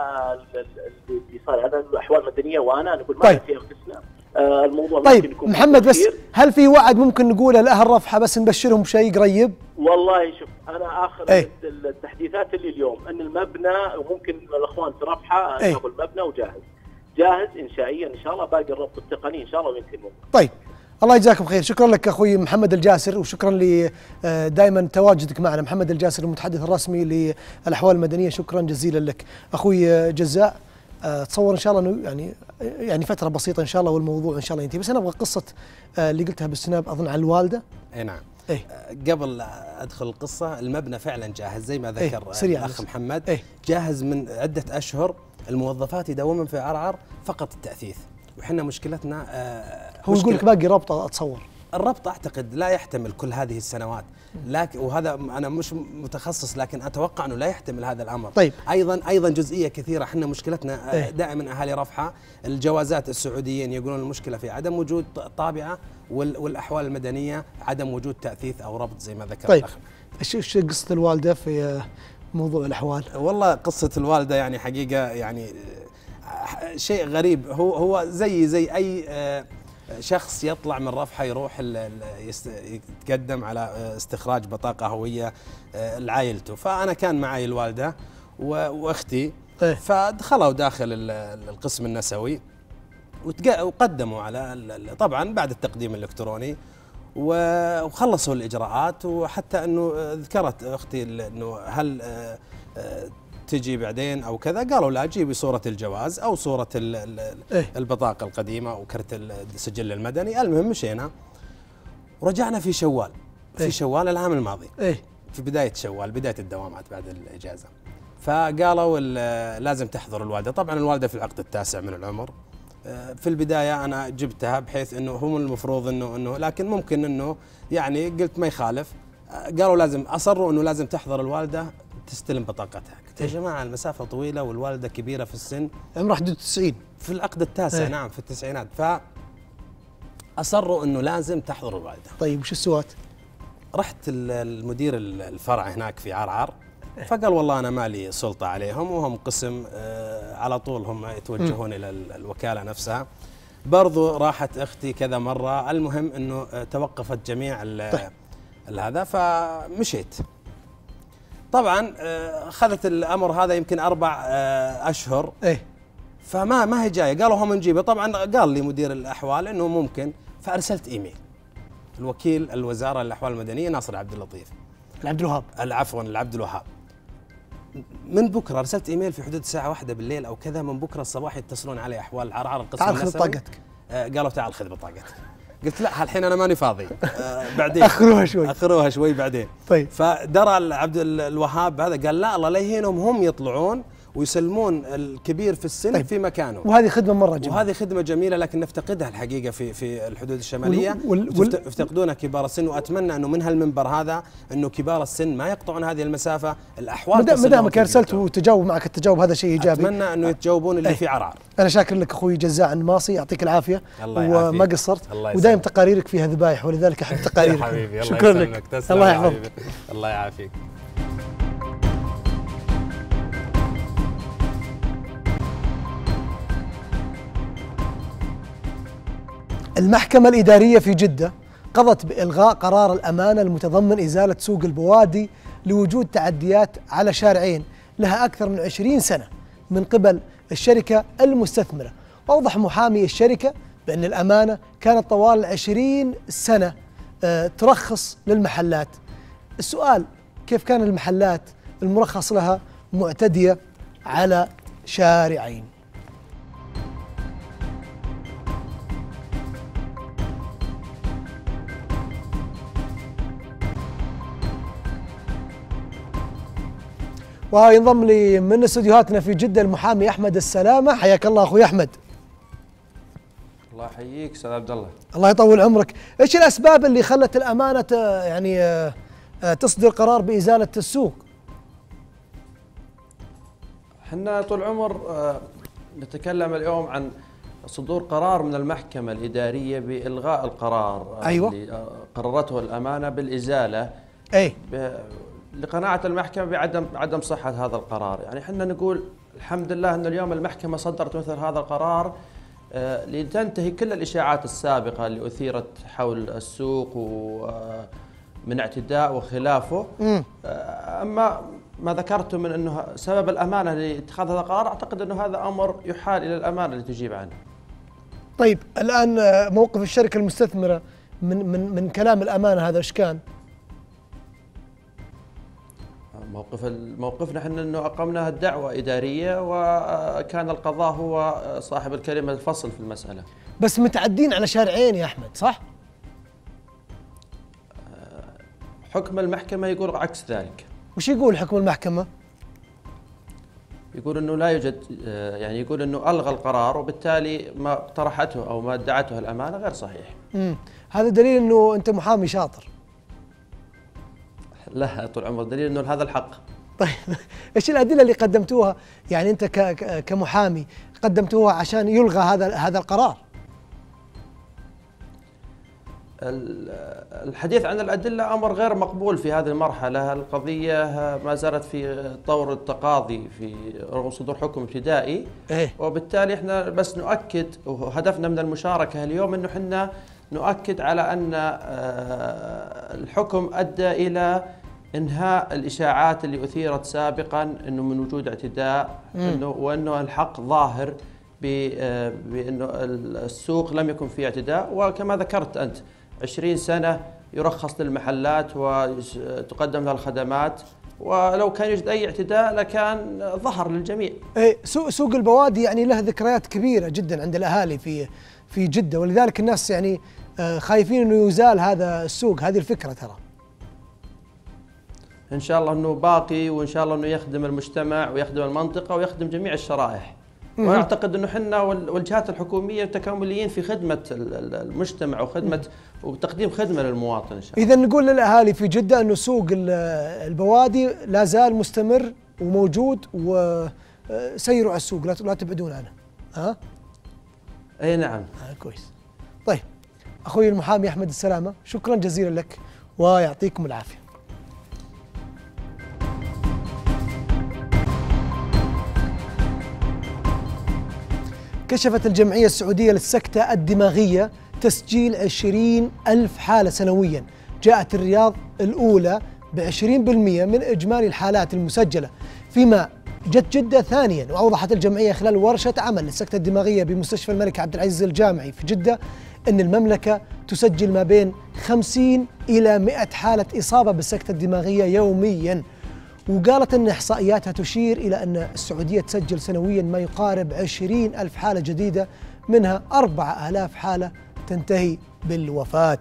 [SPEAKER 11] اللي صار على الأحوال المدنية وأنا نقول ما في أنفسنا الموضوع.
[SPEAKER 1] طيب محمد بس هل في وعد ممكن نقوله لأهل رفحة بس نبشرهم شيء قريب؟
[SPEAKER 11] والله شوف أنا آخر التحديثات اللي اليوم أن المبنى وممكن الأخوان في رفحة ياخذوا المبنى وجاهز إنشائيا إن شاء الله، باقي الربط التقني إن شاء الله ويمكن ممكن.
[SPEAKER 1] طيب الله يجزاكم خير. شكرا لك أخوي محمد الجاسر، وشكرا دائما تواجدك معنا. محمد الجاسر المتحدث الرسمي للأحوال المدنية، شكرا جزيلا لك. أخوي جزاء، تصور ان شاء الله انه يعني فتره بسيطه ان شاء الله والموضوع ان شاء الله ينتهي، بس انا ابغى قصه اللي قلتها بالسناب اظن عن الوالده.
[SPEAKER 10] اي نعم. قبل ادخل القصه، المبنى فعلا جاهز زي ما ذكر الاخ محمد. جاهز من عده اشهر. الموظفات يداومون في عرعر فقط التاثيث، وحنا مشكلتنا
[SPEAKER 1] هو يقول لك باقي ربطه. اتصور
[SPEAKER 10] الربط اعتقد لا يحتمل كل هذه السنوات، لكن وهذا انا مش متخصص لكن اتوقع انه لا يحتمل هذا الامر.
[SPEAKER 1] طيب
[SPEAKER 10] ايضا جزئيه كثيره، احنا مشكلتنا دائما اهالي رفحه الجوازات السعوديين يقولون المشكله في عدم وجود طابعه، والاحوال المدنيه عدم وجود تاثيث او ربط زي ما ذكر
[SPEAKER 1] طيب ايش قصه الوالده في موضوع الاحوال؟
[SPEAKER 10] والله قصه الوالده يعني حقيقه يعني شيء غريب. هو زي اي شخص يطلع من رفحة يروح يتقدم على استخراج بطاقة هوية لعائلته. فأنا كان معي الوالدة وأختي، فدخلوا داخل القسم النسوي وقدموا على طبعا بعد التقديم الإلكتروني وخلصوا الإجراءات. وحتى أنه ذكرت أختي أنه هل تجي بعدين أو كذا، قالوا لا جيبي صورة الجواز أو صورة البطاقة القديمة أو كرت السجل المدني. المهم مشينا ورجعنا في شوال، في شوال العام الماضي، في بداية شوال، بداية الدوامات بعد الإجازة. فقالوا لازم تحضر الوالدة. طبعا الوالدة في العقد التاسع من العمر. في البداية أنا جبتها بحيث أنه هم المفروض أنه لكن ممكن أنه يعني قلت ما يخالف. قالوا لازم، أصروا أنه لازم تحضر الوالدة تستلم بطاقتها. قلت يا جماعة المسافة طويلة والوالدة كبيرة في السن،
[SPEAKER 1] عمرها حدود 90
[SPEAKER 10] في العقد التاسع. نعم في التسعينات. فأصروا أنه لازم تحضر الوالدة.
[SPEAKER 1] طيب وش السوات؟
[SPEAKER 10] رحت المدير الفرع هناك في عرعر، فقال والله أنا مالي سلطة عليهم وهم قسم على طول هم يتوجهون إلى الوكالة نفسها. برضو راحت أختي كذا مرة. المهم أنه توقفت جميع هذا، فمشيت. طبعا أخذت الأمر هذا يمكن 4 أشهر. فما هي جاية. قالوا هم نجيبه. طبعا قال لي مدير الأحوال أنه ممكن، فأرسلت إيميل الوكيل الوزارة للأحوال المدنية ناصر عبد اللطيف
[SPEAKER 1] العبد الوهاب،
[SPEAKER 10] عفوا العبد الوهاب. من بكرة أرسلت إيميل في حدود الساعة 1 بالليل أو كذا، من بكرة الصباح يتصلون علي أحوال عرعر القسم
[SPEAKER 1] تعال خذ بطاقتك.
[SPEAKER 10] قالوا تعال خذ بطاقتك. قلت لا الحين انا ماني فاضي بعدين
[SPEAKER 1] اخروها
[SPEAKER 10] شوي بعدين.
[SPEAKER 1] طيب
[SPEAKER 10] فدرى عبد الوهاب هذا قال لا الله لا يهينهم، هم يطلعون ويسلمون الكبير في السن طيب. في مكانه.
[SPEAKER 1] وهذه خدمه مره جميله،
[SPEAKER 10] وهذه خدمه جميله، لكن نفتقدها الحقيقه في الحدود الشماليه، يفتقدونها كبار السن. واتمنى انه من هالمنبر هذا انه كبار السن ما يقطعون هذه المسافه. الاحوال
[SPEAKER 1] ما دامك ارسلت وتجاوب معك التجاوب هذا شيء ايجابي.
[SPEAKER 10] اتمنى انه يتجاوبون اللي في عرعر.
[SPEAKER 1] انا شاكر لك اخوي جزاع النماصي، يعطيك العافيه وما قصرت، ودائما تقاريرك فيها ذبايح ولذلك احب تقاريرك.
[SPEAKER 10] حبيبي
[SPEAKER 1] شكرا لك، الله يحفظك.
[SPEAKER 10] الله يعافيك.
[SPEAKER 1] المحكمة الإدارية في جدة قضت بإلغاء قرار الأمانة المتضمن إزالة سوق البوادي لوجود تعديات على شارعين لها أكثر من 20 سنة من قبل الشركة المستثمرة. وأوضح محامي الشركة بأن الأمانة كانت طوال 20 سنة ترخص للمحلات. السؤال كيف كان المحلات المرخص لها معتدية على شارعين؟ وينضم لي من استديوهاتنا في جدة المحامي أحمد السلامة. حياك الله أخوي أحمد.
[SPEAKER 12] الله يحييك أستاذ عبد الله.
[SPEAKER 1] الله يطول عمرك. إيش الأسباب اللي خلت الأمانة يعني تصدر قرار بإزالة السوق؟
[SPEAKER 12] احنا طول عمر نتكلم اليوم عن صدور قرار من المحكمة الإدارية بإلغاء القرار
[SPEAKER 1] أيوة.
[SPEAKER 12] اللي قررته الأمانة بالإزالة لقناعة المحكمة بعدم صحة هذا القرار. يعني احنا نقول الحمد لله أن اليوم المحكمة صدرت مثل هذا القرار لتنتهي كل الإشاعات السابقة اللي أثيرت حول السوق ومن اعتداء وخلافه. أما ما ذكرته من أنه سبب الأمانة لاتخاذ هذا القرار، أعتقد أنه هذا أمر يحال إلى الأمانة اللي تجيب عنه.
[SPEAKER 1] طيب الآن موقف الشركة المستثمرة من كلام الأمانة هذا إيش كان؟
[SPEAKER 12] موقفنا احنا انه اقمنا الدعوة إدارية، وكان القضاء هو صاحب الكلمة الفصل في المسألة.
[SPEAKER 1] بس متعدين على شارعين يا احمد صح؟
[SPEAKER 12] حكم المحكمة يقول عكس ذلك.
[SPEAKER 1] وش يقول حكم المحكمة؟
[SPEAKER 12] يقول انه لا يوجد، يعني يقول انه الغى القرار، وبالتالي ما طرحته او ما ادعته الأمانة غير صحيح.
[SPEAKER 1] هذا دليل انه انت محامي شاطر.
[SPEAKER 12] لا طول عمر دليل انه هذا الحق.
[SPEAKER 1] طيب ايش الادله اللي قدمتوها؟ يعني انت كمحامي قدمتوها عشان يلغى هذا القرار؟
[SPEAKER 12] الحديث عن الادله امر غير مقبول في هذه المرحله. القضيه ما زالت في طور التقاضي في رغم صدور حكم ابتدائي. وبالتالي احنا بس نؤكد، وهدفنا من المشاركه اليوم انه احنا نؤكد على أن الحكم أدى إلى إنهاء الإشاعات اللي أثيرت سابقا أنه من وجود اعتداء، وأنه الحق ظاهر بأنه السوق لم يكن فيه اعتداء. وكما ذكرت أنت 20 سنة يرخص للمحلات وتقدم لها الخدمات، ولو كان يوجد أي اعتداء لكان ظهر للجميع.
[SPEAKER 1] سوق البوادي يعني له ذكريات كبيرة جدا عند الأهالي في جدة، ولذلك الناس يعني خايفين انه يزال هذا السوق. هذه الفكرة ترى
[SPEAKER 12] ان شاء الله انه باقي، وان شاء الله انه يخدم المجتمع ويخدم المنطقة ويخدم جميع الشرائح. واعتقد انه احنا والجهات الحكومية تكامليين في خدمة المجتمع وتقديم خدمة للمواطن ان شاء الله.
[SPEAKER 1] اذا نقول للاهالي في جدة انه سوق البوادي لا زال مستمر وموجود، وسيروا على السوق لا تبعدون عنه.
[SPEAKER 12] اي نعم.
[SPEAKER 1] كويس. طيب اخوي المحامي احمد السلامة، شكرا جزيلا لك ويعطيكم العافية. كشفت الجمعية السعودية للسكتة الدماغية تسجيل 20,000 حالة سنويا. جاءت الرياض الأولى ب20% من إجمالي الحالات المسجلة، فيما جت جدة ثانيا. وأوضحت الجمعية خلال ورشة عمل للسكتة الدماغية بمستشفى الملك عبد العزيز الجامعي في جدة أن المملكة تسجل ما بين 50 إلى 100 حالة إصابة بالسكتة الدماغية يوميا. وقالت أن إحصائياتها تشير إلى أن السعودية تسجل سنويا ما يقارب 20,000 حالة جديدة، منها 4,000 حالة تنتهي بالوفاة.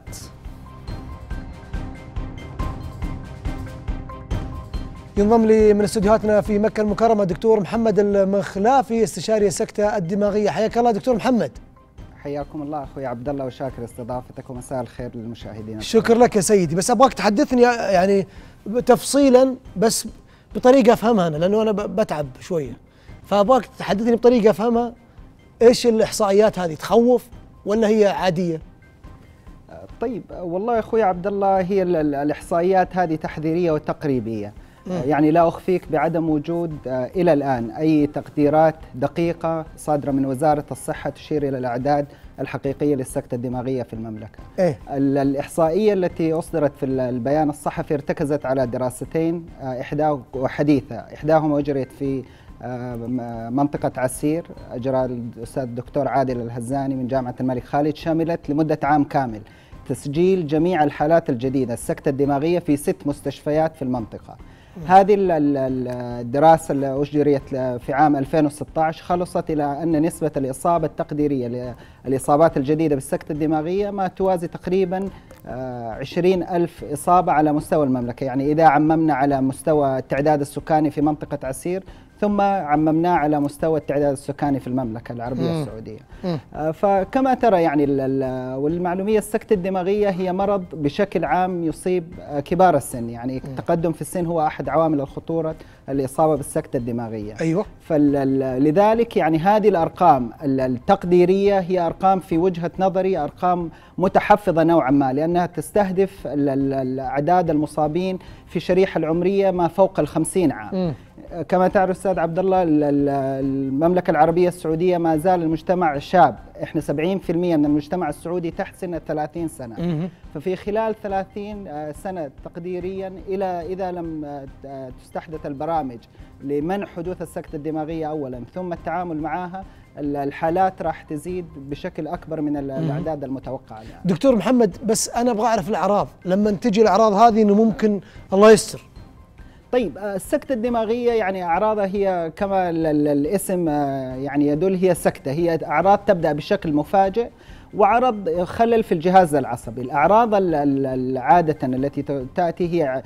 [SPEAKER 1] ينضم لي من استديوهاتنا في مكة المكرمة دكتور محمد المخلافي استشاري السكتة الدماغية. حياك الله دكتور محمد.
[SPEAKER 13] حياكم الله اخوي عبد الله وشاكر استضافتك ومساء الخير للمشاهدين.
[SPEAKER 1] شكرا لك يا سيدي، بس ابغاك تحدثني يعني تفصيلا بس بطريقة افهمها انا، لانه انا بتعب شوية، فابغاك تحدثني بطريقة افهمها. ايش الاحصائيات هذه، تخوف ولا هي عادية؟
[SPEAKER 13] طيب والله يا اخوي عبد الله، هي الاحصائيات هذه تحذيرية وتقريبية. يعني لا أخفيك بعدم وجود إلى الآن أي تقديرات دقيقة صادرة من وزارة الصحة تشير إلى الأعداد الحقيقية للسكتة الدماغية في المملكة. الإحصائية التي أصدرت في البيان الصحفي ارتكزت على دراستين حديثة، إحداهما أجريت في منطقة عسير، أجرى الأستاذ الدكتور عادل الهزاني من جامعة الملك خالد، شملت لمدة عام كامل تسجيل جميع الحالات الجديدة السكتة الدماغية في 6 مستشفيات في المنطقة. هذه الدراسة اللي أجريت في عام 2016 خلصت إلى أن نسبة الإصابة التقديرية للإصابات الجديدة بالسكتة الدماغية ما توازي تقريبا 20,000 إصابة على مستوى المملكة. يعني إذا عممنا على مستوى التعداد السكاني في منطقة عسير ثم عممناه على مستوى التعداد السكاني في المملكة العربية السعودية. فكما ترى يعني والمعلومية السكتة الدماغية هي مرض بشكل عام يصيب كبار السن، يعني التقدم في السن هو أحد عوامل الخطورة الإصابة بالسكتة الدماغية.
[SPEAKER 1] أيوة.
[SPEAKER 13] فلذلك يعني هذه الأرقام التقديرية هي أرقام في وجهة نظري أرقام متحفظة نوعا ما، لأنها تستهدف الأعداد المصابين في شريحة العمرية ما فوق 50 عام. كما تعرف أستاذ عبد الله، المملكة العربية السعودية ما زال المجتمع شاب، احنا 70% من المجتمع السعودي تحت سن 30 سنة. ففي خلال 30 سنة تقديريا إذا لم تستحدث البرامج لمنع حدوث السكتة الدماغية أولا ثم التعامل معها، الحالات راح تزيد بشكل أكبر من الأعداد المتوقعة. يعني.
[SPEAKER 1] دكتور محمد، بس أنا أبغى أعرف الأعراض، لما تجي الأعراض هذه إنه ممكن الله يستر.
[SPEAKER 13] طيب السكتة الدماغية يعني أعراضها هي كما الاسم يعني يدل، هي سكتة، هي أعراض تبدأ بشكل مفاجئ وعرض خلل في الجهاز العصبي. الأعراض عادة التي تأتي هي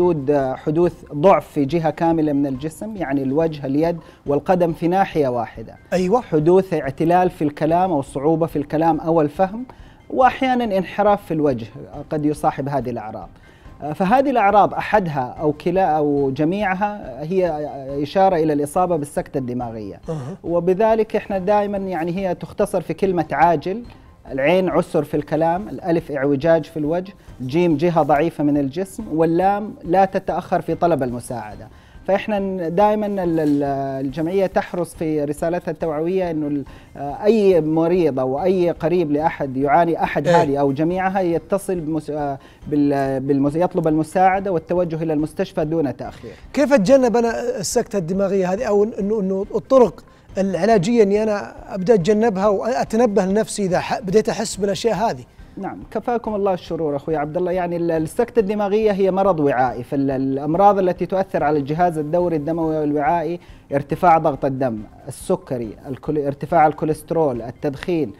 [SPEAKER 13] حدوث ضعف في جهة كاملة من الجسم، يعني الوجه، اليد والقدم في ناحية واحدة.
[SPEAKER 1] أيوة.
[SPEAKER 13] حدوث اعتلال في الكلام أو صعوبة في الكلام أو الفهم، وأحيانا انحراف في الوجه قد يصاحب هذه الأعراض. فهذه الأعراض أحدها أو كلا أو جميعها هي إشارة إلى الإصابة بالسكتة الدماغية. وبذلك إحنا دائما يعني هي تختصر في كلمة عاجل. العين عسر في الكلام، الألف اعوجاج في الوجه، الجيم جهة ضعيفة من الجسم، واللام لا تتأخر في طلب المساعدة. فإحنا دائما الجمعية تحرص في رسالتها التوعوية إنه أي مريض أو أي قريب لأحد يعاني أحد هذه أو جميعها يتصل يطلب المساعدة والتوجه إلى المستشفى دون تأخير.
[SPEAKER 1] كيف أتجنب أنا السكتة الدماغية هذه، أو إنه الطرق العلاجية إني أنا أبدأ أتجنبها وأتنبه لنفسي إذا بديت أحس بالأشياء هذه؟
[SPEAKER 13] نعم، كفاكم الله الشرور أخوي عبد الله. يعني السكتة الدماغية هي مرض وعائي، فالأمراض التي تؤثر على الجهاز الدوري الدموي والوعائي ارتفاع ضغط الدم، السكري، ارتفاع الكوليسترول، التدخين،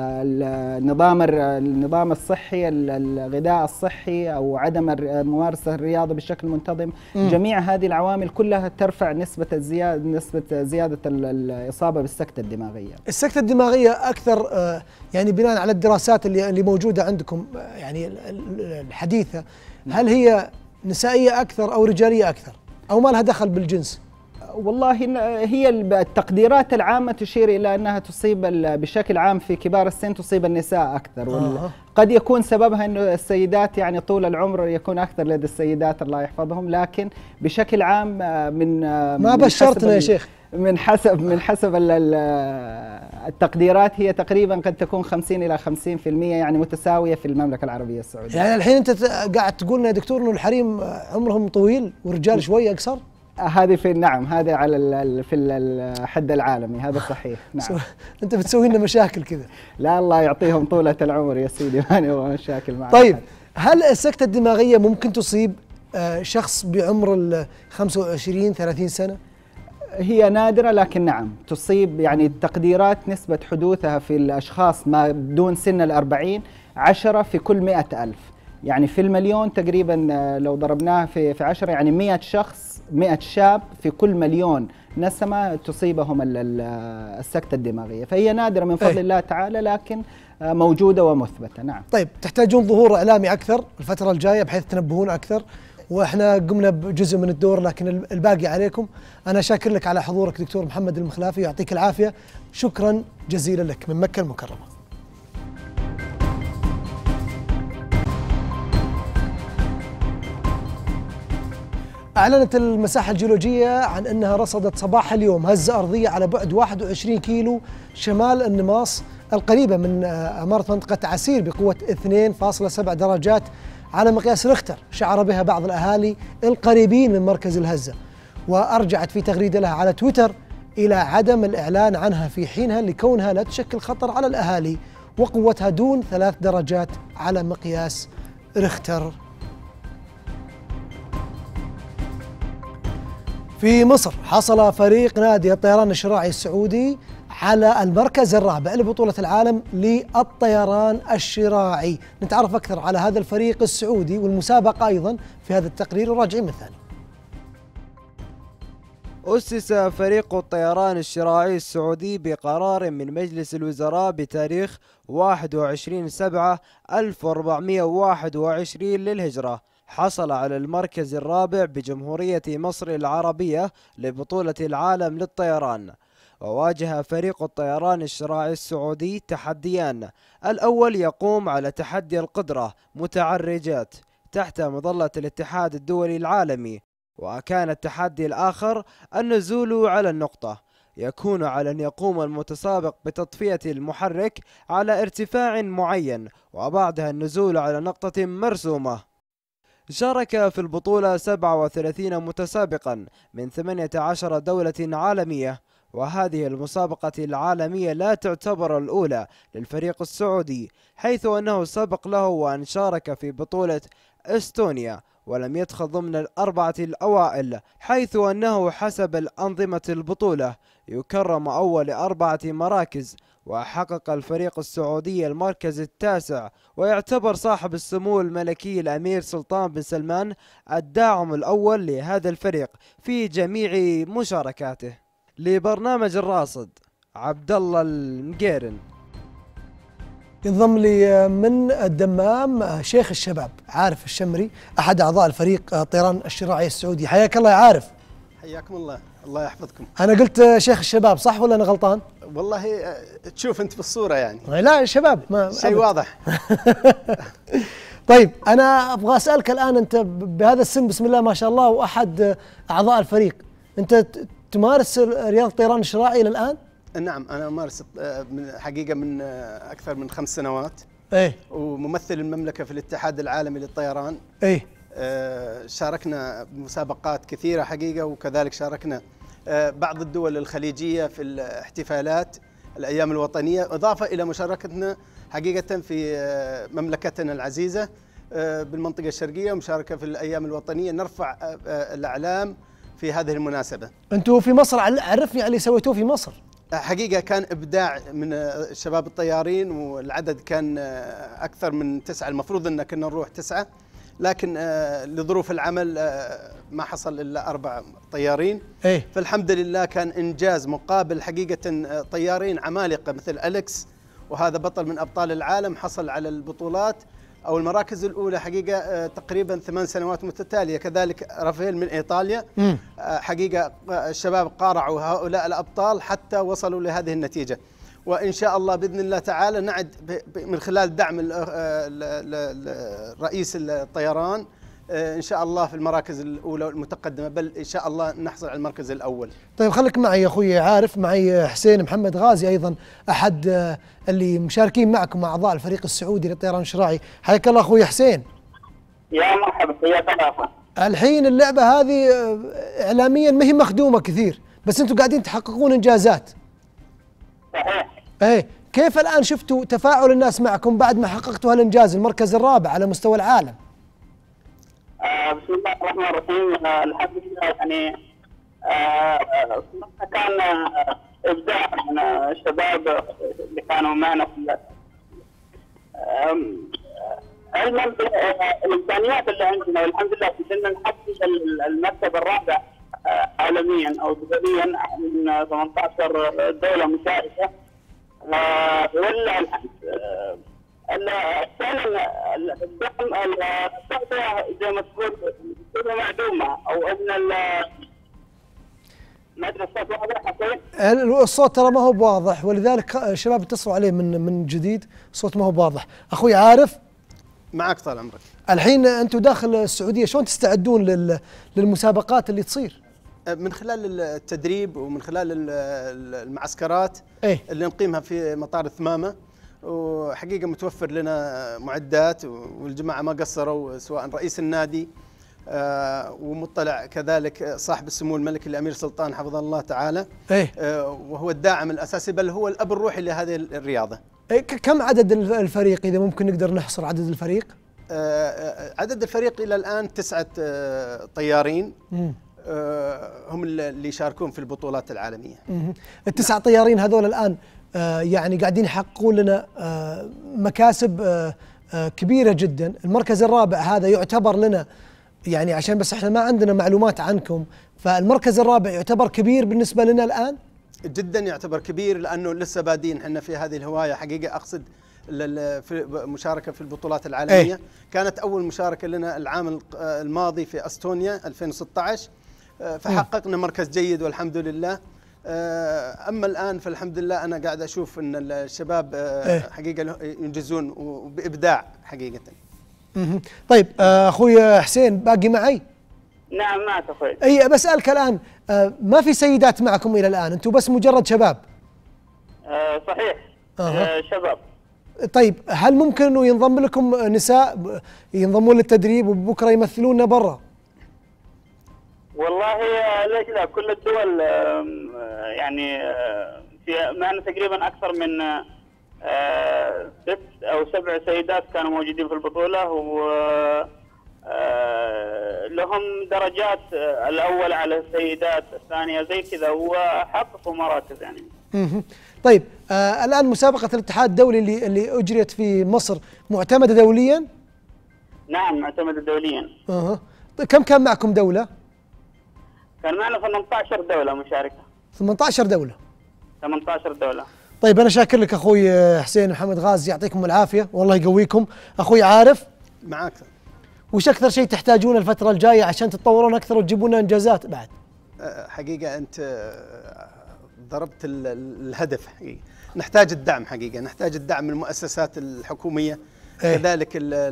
[SPEAKER 13] النظام الصحي، الغذاء الصحي أو عدم ممارسة الرياضة بشكل منتظم. جميع هذه العوامل كلها ترفع نسبة زيادة الإصابة بالسكتة الدماغية.
[SPEAKER 1] السكتة الدماغية أكثر يعني بناء على الدراسات اللي موجودة عندكم يعني الحديثة، هل هي نسائية أكثر أو رجالية أكثر أو ما لها دخل بالجنس؟
[SPEAKER 13] والله هي التقديرات العامة تشير إلى أنها تصيب بشكل عام في كبار السن تصيب النساء أكثر. قد يكون سببها أنه السيدات يعني طول العمر يكون أكثر لدى السيدات الله يحفظهم، لكن بشكل عام
[SPEAKER 1] ما بشرتنا يا شيخ.
[SPEAKER 13] من حسب التقديرات هي تقريبا قد تكون 50 إلى 50% يعني متساوية في المملكة العربية السعودية.
[SPEAKER 1] يعني الحين أنت قاعد تقول لنا يا دكتور إنه الحريم عمرهم طويل والرجال شوية أقصر؟
[SPEAKER 13] هذه نعم، هذا على في الحد العالمي، هذا صحيح. نعم.
[SPEAKER 1] أنت بتسوي لنا مشاكل كذا.
[SPEAKER 13] لا الله يعطيهم طولة العمر يا سيدي، ما نبغى مشاكل معك.
[SPEAKER 1] طيب هل السكتة الدماغية ممكن تصيب شخص بعمر 25-30 سنة؟
[SPEAKER 13] هي نادرة لكن نعم تصيب. يعني التقديرات نسبة حدوثها في الأشخاص ما دون سن 40 10 في كل 100,000. يعني في المليون تقريبا لو ضربناها في 10 يعني 100 شخص، 100 شاب في كل مليون نسمة تصيبهم السكتة الدماغية. فهي نادرة من فضل الله تعالى، لكن موجودة ومثبتة. نعم.
[SPEAKER 1] طيب تحتاجون ظهور إعلامي أكثر الفترة الجاية بحيث تنبهون أكثر، وإحنا قمنا بجزء من الدور لكن الباقي عليكم. أنا شاكر لك على حضورك دكتور محمد المخلافي، يعطيك العافية، شكرا جزيلا لك من مكة المكرمة. أعلنت المساحة الجيولوجية عن أنها رصدت صباح اليوم هزة أرضية على بعد 21 كيلو شمال النماص القريبة من أمارة منطقة عسير بقوة 2.7 درجات على مقياس ريختر، شعر بها بعض الأهالي القريبين من مركز الهزة، وأرجعت في تغريدة لها على تويتر إلى عدم الإعلان عنها في حينها لكونها لا تشكل خطر على الأهالي وقوتها دون 3 درجات على مقياس ريختر. في مصر حصل فريق نادي الطيران الشراعي السعودي على المركز الرابع لبطولة العالم للطيران الشراعي. نتعرف أكثر على هذا الفريق السعودي والمسابقة أيضا في هذا التقرير، وراجعين من ثاني.
[SPEAKER 14] أسس فريق الطيران الشراعي السعودي بقرار من مجلس الوزراء بتاريخ 21/7/1421 للهجرة. حصل على المركز الرابع بجمهورية مصر العربية لبطولة العالم للطيران. وواجه فريق الطيران الشراعي السعودي تحديان، الأول يقوم على تحدي القدرة متعرجات تحت مظلة الاتحاد الدولي العالمي، وكان التحدي الآخر النزول على النقطة. يكون على أن يقوم المتسابق بتطفية المحرك على ارتفاع معين وبعدها النزول على نقطة مرسومة. شارك في البطولة 37 متسابقا من 18 دولة عالمية، وهذه المسابقة العالمية لا تعتبر الأولى للفريق السعودي، حيث أنه سبق له وأن شارك في بطولة إستونيا ولم يدخل ضمن الأربعة الأوائل، حيث أنه حسب الأنظمة البطولة يكرم أول 4 مراكز، وحقق الفريق السعودي المركز التاسع، ويعتبر صاحب السمو الملكي الأمير سلطان بن سلمان الداعم الأول لهذا الفريق في جميع مشاركاته. لبرنامج الراصد عبد الله المقيرن.
[SPEAKER 1] ينضم لي من الدمام شيخ الشباب عارف الشمري، أحد أعضاء الفريق الطيران الشراعي السعودي. حياك الله يا عارف.
[SPEAKER 15] حياكم الله، الله يحفظكم.
[SPEAKER 1] أنا قلت شيخ الشباب صح ولا أنا غلطان؟
[SPEAKER 15] والله تشوف أنت بالصورة يعني.
[SPEAKER 1] لا شباب ما
[SPEAKER 15] شيء واضح.
[SPEAKER 1] طيب أنا أبغى أسألك الآن، أنت بهذا السن بسم الله ما شاء الله وأحد أعضاء الفريق، أنت تمارس رياضة الطيران الشراعي إلى الآن؟
[SPEAKER 15] نعم أنا أمارس حقيقة من أكثر من 5 سنوات.
[SPEAKER 1] إيه.
[SPEAKER 15] وممثل المملكة في الاتحاد العالمي للطيران.
[SPEAKER 1] إيه.
[SPEAKER 15] شاركنا بمسابقات كثيرة حقيقة، وكذلك شاركنا بعض الدول الخليجية في الاحتفالات الأيام الوطنية، إضافة إلى مشاركتنا حقيقة في مملكتنا العزيزة بالمنطقة الشرقية، ومشاركة في الأيام الوطنية نرفع الأعلام في هذه المناسبة.
[SPEAKER 1] أنتوا في مصر عرفني على اللي سويتوه في مصر.
[SPEAKER 15] حقيقة كان إبداع من شباب الطيارين، والعدد كان أكثر من 9، المفروض أن كنا نروح 9، لكن لظروف العمل ما حصل إلا 4 طيارين.
[SPEAKER 1] إيه؟
[SPEAKER 15] فالحمد لله كان إنجاز مقابل حقيقة طيارين عمالقة مثل أليكس، وهذا بطل من أبطال العالم، حصل على البطولات أو المراكز الأولى حقيقة تقريبا 8 سنوات متتالية. كذلك رافائيل من إيطاليا. حقيقة الشباب قارعوا هؤلاء الأبطال حتى وصلوا لهذه النتيجة، وإن شاء الله بإذن الله تعالى نعد من خلال دعم رئيس الطيران إن شاء الله في المراكز الأولى والمتقدمة، بل إن شاء الله نحصل على المركز الأول.
[SPEAKER 1] طيب خليك معي يا أخوي عارف، معي حسين محمد غازي أيضا أحد اللي مشاركين معكم مع أعضاء الفريق السعودي للطيران الشراعي. حياك الله أخوي حسين.
[SPEAKER 16] يا مرحبا، حياك الله.
[SPEAKER 1] الحين اللعبة هذه إعلاميا ما هي مخدومة كثير، بس أنتم قاعدين تحققون إنجازات.
[SPEAKER 16] صحيح.
[SPEAKER 1] إيه، كيف الآن شفتوا تفاعل الناس معكم بعد ما حققتوا هالإنجاز، المركز الرابع على مستوى العالم؟
[SPEAKER 16] بسم الله الرحمن الرحيم. الحمد لله يعني كان إبداع من الشباب اللي كانوا معنا في علما بالامكانيات اللي عندنا، والحمد لله قدرنا نحقق المرتبه الرابع عالميا او دوليا من 18 دوله مشاركه. ولله الحمد. فعلا التغطيه زي ما تقول معدومه، او ان ما ادري الصوت واضح حسين؟
[SPEAKER 1] الصوت ترى ما هو بواضح، ولذلك الشباب اتصلوا عليه من جديد، الصوت ما هو بواضح. اخوي عارف،
[SPEAKER 15] معك طال عمرك.
[SPEAKER 1] الحين انتم داخل السعوديه شلون تستعدون للمسابقات اللي تصير؟
[SPEAKER 15] من خلال التدريب ومن خلال المعسكرات اللي نقيمها في مطار الثمامه، وحقيقه متوفر لنا معدات، والجماعه ما قصروا، سواء رئيس النادي ومطلع كذلك صاحب السمو الملكي الامير سلطان حفظه الله تعالى، وهو الداعم الاساسي، بل هو الاب الروحي لهذه الرياضه.
[SPEAKER 1] كم عدد الفريق اذا ممكن نقدر نحصر عدد الفريق؟
[SPEAKER 15] عدد الفريق الى الان 9 طيارين هم اللي يشاركون في البطولات العالميه.
[SPEAKER 1] ال9 طيارين هذول الان يعني قاعدين يحققون لنا مكاسب كبيره جدا. المركز الرابع هذا يعتبر لنا، يعني عشان بس احنا ما عندنا معلومات عنكم، فالمركز الرابع يعتبر كبير بالنسبه لنا الان؟
[SPEAKER 15] جدا يعتبر كبير، لانه لسه بادين احنا في هذه الهوايه. حقيقه اقصد المشاركه في البطولات العالميه. كانت اول مشاركه لنا العام الماضي في استونيا 2016، فحققنا مركز جيد والحمد لله. اما الان فالحمد لله انا قاعد اشوف ان الشباب حقيقه ينجزون وبابداع حقيقه.
[SPEAKER 1] طيب اخوي حسين باقي معي؟
[SPEAKER 16] نعم معك اخوي.
[SPEAKER 1] اي بسألك الان، ما في سيدات معكم الى الان، انتم بس مجرد شباب؟
[SPEAKER 16] صحيح. شباب.
[SPEAKER 1] طيب هل ممكن انه ينضم لكم نساء ينضمون للتدريب وبكره يمثلونا برا؟
[SPEAKER 16] والله ليش لا، كل الدول يعني في معنا تقريبا اكثر من 6 أو 7 سيدات كانوا موجودين في البطولة، ولهم درجات، الأول على السيدات، الثانية زي كذا، وحققوا مراكز يعني.
[SPEAKER 1] طيب الآن مسابقة الاتحاد الدولي اللي أجريت في مصر معتمدة دوليا؟
[SPEAKER 16] نعم معتمدة دوليا.
[SPEAKER 1] كم كان معكم دولة؟
[SPEAKER 16] كان معنا 18 دولة مشاركة.
[SPEAKER 1] 18 دولة.
[SPEAKER 16] 18 دولة.
[SPEAKER 1] طيب أنا شاكر لك أخوي حسين محمد غازي، يعطيكم العافية والله يقويكم. أخوي عارف
[SPEAKER 15] معك،
[SPEAKER 1] وش أكثر شيء تحتاجونه الفترة الجاية عشان تتطورون أكثر وتجيبون إنجازات بعد؟
[SPEAKER 15] حقيقة أنت ضربت الهدف. حقيقة نحتاج الدعم، حقيقة نحتاج الدعم من المؤسسات الحكومية، كذلك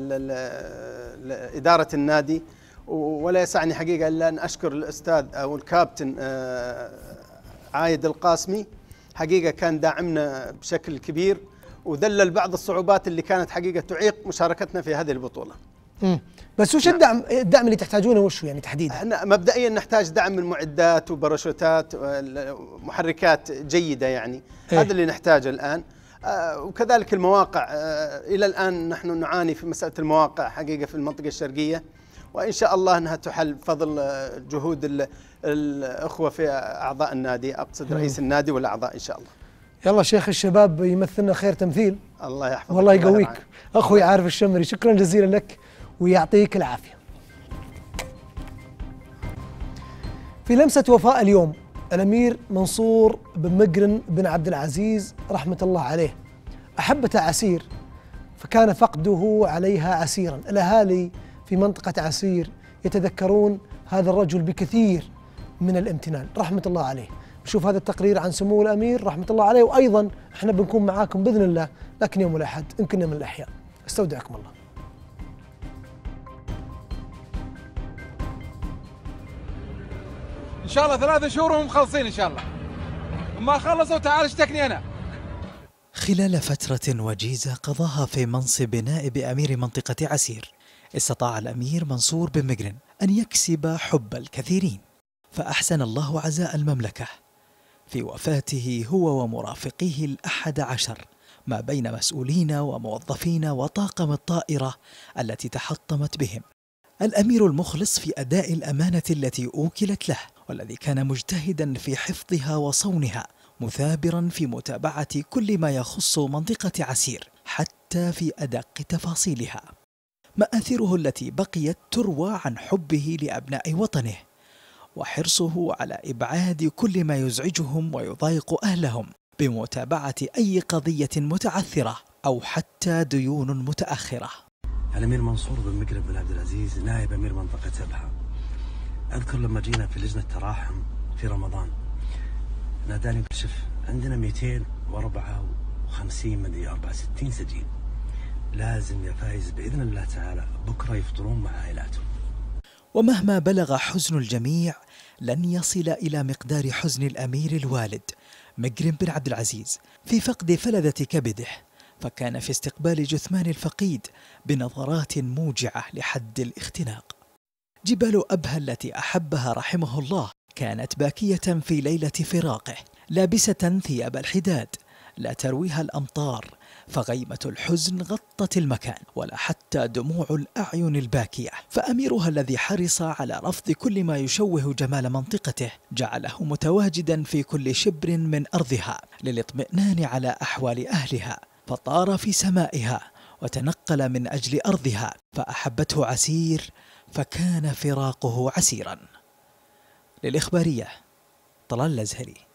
[SPEAKER 15] إدارة النادي. ولا يسعني حقيقة إلا أن أشكر الأستاذ أو الكابتن عايد القاسمي، حقيقة كان داعمنا بشكل كبير وذلل بعض الصعوبات اللي كانت حقيقة تعيق مشاركتنا في هذه البطولة.
[SPEAKER 1] بس وش الدعم اللي تحتاجونه وش يعني تحديدا؟
[SPEAKER 15] احنا مبدئيا نحتاج دعم من معدات وباراشوتات ومحركات جيدة يعني. هذا اللي نحتاجه الآن. وكذلك المواقع، إلى الآن نحن نعاني في مسألة المواقع حقيقة في المنطقة الشرقية، وإن شاء الله أنها تحل بفضل جهود الأخوة في أعضاء النادي، أقصد رئيس النادي والأعضاء إن شاء الله.
[SPEAKER 1] يلا شيخ الشباب يمثلنا خير تمثيل.
[SPEAKER 15] الله يحفظك
[SPEAKER 1] والله يقويك أخوي عارف الشمري، شكرا جزيلا لك ويعطيك العافية. في لمسة وفاء اليوم الأمير منصور بن مقرن بن عبد العزيز رحمة الله عليه أحبته عسير، فكان فقده عليها عسيرا. الأهالي في منطقة عسير يتذكرون هذا الرجل بكثير من الامتنان رحمة الله عليه. نشوف هذا التقرير عن سمو الأمير رحمة الله عليه، وأيضا احنا بنكون معاكم بإذن الله لكن يوم الأحد إن كنا من الأحياء. استودعكم الله.
[SPEAKER 17] إن شاء الله 3 شهور وهم مخلصين إن شاء الله. ما خلصوا تعال اشتكني أنا.
[SPEAKER 18] خلال فترة وجيزة قضاها في منصب نائب أمير منطقة عسير، استطاع الأمير منصور بن مقرن أن يكسب حب الكثيرين، فأحسن الله عزاء المملكة في وفاته هو ومرافقيه 11 ما بين مسؤولين وموظفين وطاقم الطائرة التي تحطمت بهم. الأمير المخلص في أداء الأمانة التي أوكلت له، والذي كان مجتهدا في حفظها وصونها، مثابرا في متابعة كل ما يخص منطقة عسير حتى حتى في أدق تفاصيلها. مآثره التي بقيت تروى عن حبه لأبناء وطنه وحرصه على إبعاد كل ما يزعجهم ويضايق أهلهم بمتابعة أي قضية متعثرة أو حتى ديون متأخرة.
[SPEAKER 19] الأمير منصور بن مقرب بن عبد العزيز نائب أمير منطقة أبها. أذكر لما جينا في لجنة تراحم في رمضان ناداني شوف عندنا 254 مدري 64 سجين، لازم يا فايز بإذن الله تعالى بكرة يفطرون مع عائلاتهم.
[SPEAKER 18] ومهما بلغ حزن الجميع لن يصل إلى مقدار حزن الأمير الوالد مقرب بن عبد العزيز في فقد فلذة كبده، فكان في استقبال جثمان الفقيد بنظرات موجعة لحد الاختناق. جبال أبها التي أحبها رحمه الله كانت باكية في ليلة فراقه، لابسة ثياب الحداد لا ترويها الأمطار، فغيمة الحزن غطت المكان ولا حتى دموع الأعين الباكية. فأميرها الذي حرص على رفض كل ما يشوه جمال منطقته جعله متواجدا في كل شبر من أرضها للاطمئنان على أحوال أهلها، فطار في سمائها وتنقل من أجل أرضها، فأحبته عسير فكان فراقه عسيرا. للإخبارية طلال الأزهري.